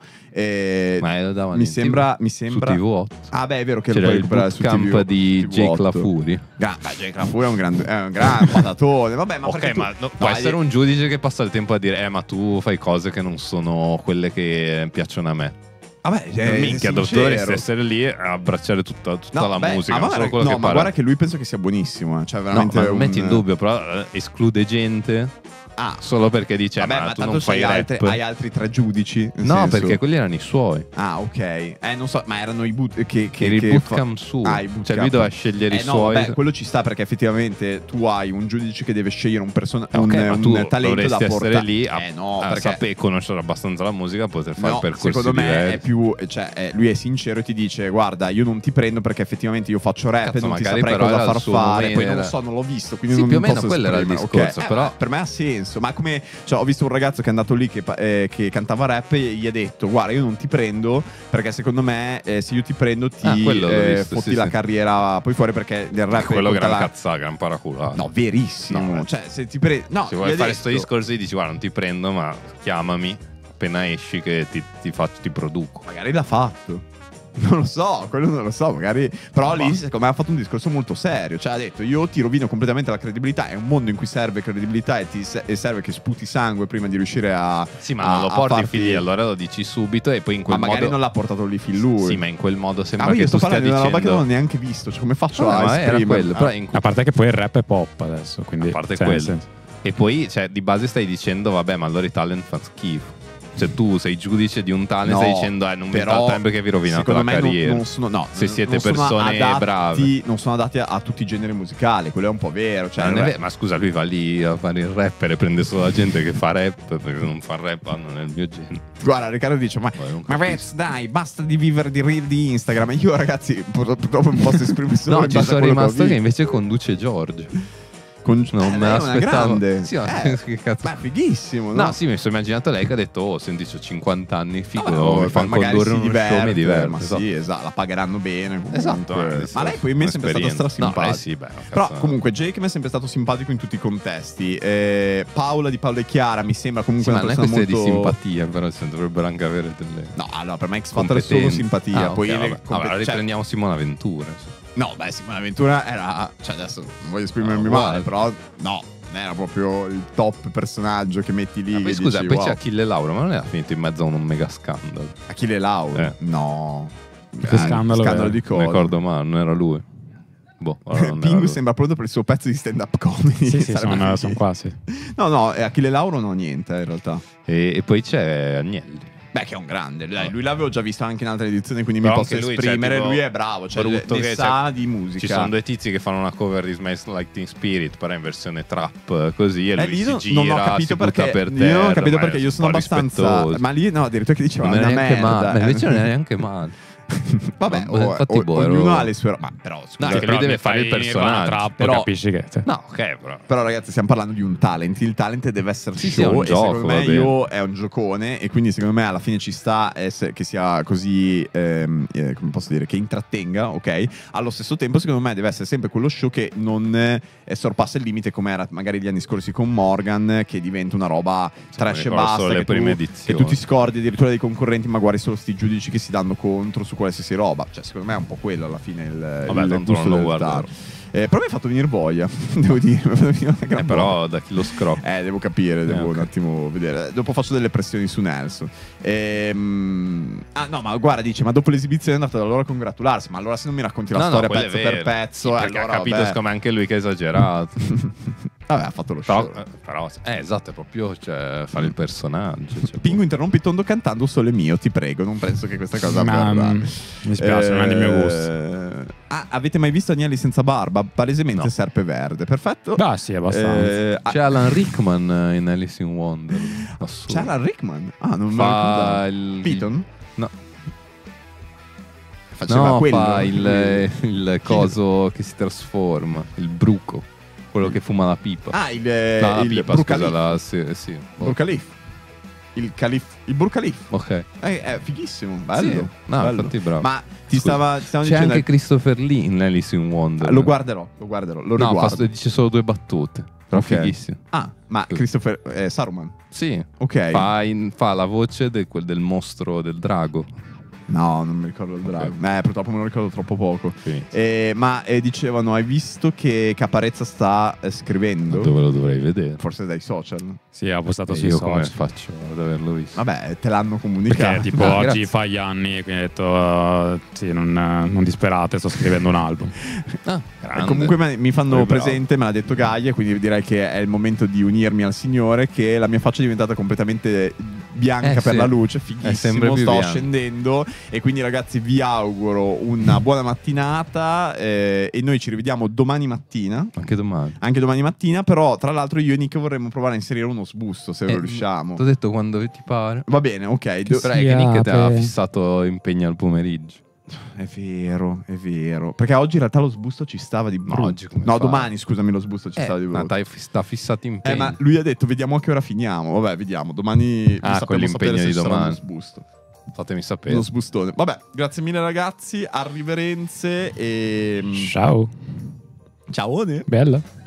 Ma lo davano mi sembra su TV8. Ah beh, è vero che c'era lo puoi il recuperare su bootcamp di TV8. Jake LaFury. Jake LaFury è un gran patatone. Vabbè, ma ok, ma può essere un giudice che passa il tempo a dire ma tu fai cose che non sono quelle che piacciono a me. Vabbè, minchia, dovresti essere lì a abbracciare tutta la musica. Ma solo quello che ma guarda che lui penso che sia buonissimo. Cioè, veramente non metti in dubbio, però esclude gente. Solo perché dice vabbè, ma tu non fai rap. Hai altri 3 giudici? No, senso... perché quelli erano i suoi. Ok. Non so, ma erano i il bootcamp su. Cioè lui doveva scegliere i suoi. Beh, quello ci sta perché effettivamente tu hai un giudice che deve scegliere un personaggio, un talento da portare. Essere lì perché sapere conoscere abbastanza la musica, poter fare il percorso. Secondo me diversi. È più, cioè, lui è sincero e ti dice guarda, io non ti prendo perché effettivamente io faccio rap e non ti saprei cosa far fare. Poi non lo so, non l'ho visto, quindi non più o meno posso quello era il discorso, però per me ha senso. Ma come, cioè, ho visto un ragazzo che è andato lì che cantava rap e gli ha detto guarda, io non ti prendo perché secondo me se io ti prendo ti fotti la carriera poi fuori, perché del rap quello gran cazzata, gran paraculato. No, verissimo. Cioè, se ti prendo, no, se vuoi fare sto discorso dici guarda, non ti prendo, ma chiamami appena esci che ti produco. Magari l'ha fatto. Non lo so, quello non lo so, magari. Però lì secondo me ha fatto un discorso molto serio. Cioè ha detto io ti rovino completamente la credibilità. È un mondo in cui serve credibilità e serve che sputi sangue prima di riuscire a. Sì, ma non lo porti fin lì, allora lo dici subito e poi in quel modo. Ma magari non l'ha portato lì fin lui. Sì, ma in quel modo sembra che tu stia dicendo. Io sto parlando di una roba che non ho neanche visto. Cioè come faccio a esprimere? A parte che poi il rap è pop adesso, quindi. A parte quello. E poi cioè, di base stai dicendo vabbè, ma allora i talent fa schifo. Cioè tu sei giudice di un talent, stai dicendo non vi date tempo che vi rovinate la carriera. Se siete persone brave. Non sono adatti a tutti i generi musicali, quello è un po' vero. Cioè, ma scusa, lui va lì a fare il rapper e prende solo la gente che fa rap, perché non fa rap, non è il mio genere. Guarda, Riccardo dice ma Vez, dai, basta di vivere di reel di Instagram. E io ragazzi purtroppo non posso esprimere solo. No, ci sono rimasto che invece conduce Giorgio. Non me l'aspettavo. Sì, che cazzo. Ma fighissimo, no? No, sì, mi sono immaginato lei che ha detto senti, c'ho 50 anni, figo, mi fanno condurre uno show, mi diverte. Ma sì, esatto, la pagheranno bene. Esatto. Ma lei poi mi è sempre stato strasimpatico. No, sì, beh, però comunque Jake mi è sempre stato simpatico in tutti i contesti. Paola di Paola e Chiara mi sembra comunque una persona molto... di simpatia, però dovrebbero anche avere delle... No, allora per me X Factor è solo simpatia. Poi allora riprendiamo Simona Ventura. No, beh, Simona Ventura era... Cioè adesso non voglio esprimermi male, però no, era proprio il top personaggio che metti lì. Poi scusa, dici, poi c'è Achille Lauro, ma non era finito in mezzo a un mega scandalo? Achille Lauro? No. Che scandalo di cosa? Non ricordo male, non era lui. Boh, Pingu sembra pronto per il suo pezzo di stand-up comedy. Sì, sono qua, sì. No, Achille Lauro no, niente in realtà. E poi c'è Agnelli. Beh, che è un grande. Lui l'avevo già visto anche in altre edizioni, quindi mi posso esprimere. Lui è bravo, cioè ne sa di musica. Ci sono due tizi che fanno una cover di Smells Like Teen Spirit, però in versione trap, così, e lui si gira, non ho capito perché, per terra. Io non ho capito perché io sono abbastanza... Ma lì no, addirittura che diceva non una merda. Male. Invece non è neanche male. Vabbè, ognuno ha le sue... Ma però, scusa, che lui deve fare il personaggio. Però capisci che... No, ok, però ragazzi, stiamo parlando di un talent. Il talent deve essere show, e secondo me è un giocone, e quindi secondo me alla fine ci sta che sia così, come posso dire, che intrattenga, ok? Allo stesso tempo secondo me deve essere sempre quello show che non sorpassa il limite, come era magari gli anni scorsi con Morgan, che diventa una roba trash e basta, che tu ti scordi addirittura dei concorrenti, ma guardi solo sti giudici che si danno contro su qualsiasi roba. Cioè secondo me è un po' quello alla fine il gusto del guardare. Però mi ha fatto venire voglia, devo dire. Però da chi lo scrocca. Devo capire, devo un attimo vedere. Dopo faccio delle pressioni su Nelson. No, ma guarda, dice, ma dopo l'esibizione è andato da loro a congratularsi. Ma allora se non mi racconti la storia pezzo per pezzo, sì, perché allora, ha capito secondo me anche lui che è esagerato. Vabbè, ha fatto lo show. Però esatto, è proprio fare il personaggio. Pingu interrompi Tondo cantando Sole mio, ti prego. Non penso che questa cosa avverrà. Mi spiace, non è di mio gusto. Avete mai visto Agnelli senza barba? Palesemente Serpe Verde. Perfetto. Ah, sì, abbastanza. C'è Alan Rickman in Alice in Wonder. C'è Alan Rickman? Non me lo Piton? No. Faceva fa il coso che si trasforma, il bruco. Quello che fuma la pipa. Il pipa, scusa, sì. Brucalif. Il Burj Khalifa. Ok. È fighissimo, bello. Sì. No, bello. infatti bravo. Ma ti stava C'è dicendo anche Christopher Lee in Alice in Wonder. Lo guarderò, lo No, riguardo. dice solo 2 battute. Però fighissimo. Ah, ma Christopher Saruman. Sì. Ok. Fa la voce del mostro del drago. No, non mi ricordo il drago. Purtroppo me lo ricordo troppo poco. Sì. Ma dicevano, hai visto che Caparezza sta scrivendo? Dove lo dovrei vedere? Forse dai social. Sì, ha postato sui io social. come faccio ad averlo visto? Vabbè, te l'hanno comunicato. Perché tipo oggi grazie. fa gli anni e quindi ha detto sì, non disperate, sto scrivendo un album. Comunque mi fanno Bravo. presente, me l'ha detto Gaia, quindi direi che è il momento di unirmi al Signore, che la mia faccia è diventata completamente bianca per sì. la luce, È sempre fighissimo, più sto bianco. scendendo e quindi ragazzi vi auguro una buona mattinata e noi ci rivediamo domani mattina. Anche domani mattina, però tra l'altro io e Nick vorremmo provare a inserire uno sbusto se lo riusciamo. Ti ho detto quando ti pare. Va bene, ok. Però è che Nick ti ha fissato impegno al pomeriggio. È vero. Perché oggi in realtà lo sbusto ci stava di brutto. oggi come No, fai? domani, scusami, lo sbusto ci stava di brutto. Sta fissato impegno. Ma lui ha detto vediamo a che ora finiamo. Vabbè, vediamo. Domani quell'impegno di domani. Uno sbusto. Fatemi sapere. Uno sbustone. Vabbè, grazie mille ragazzi, arriverenze e Ciao. ciao. Bella.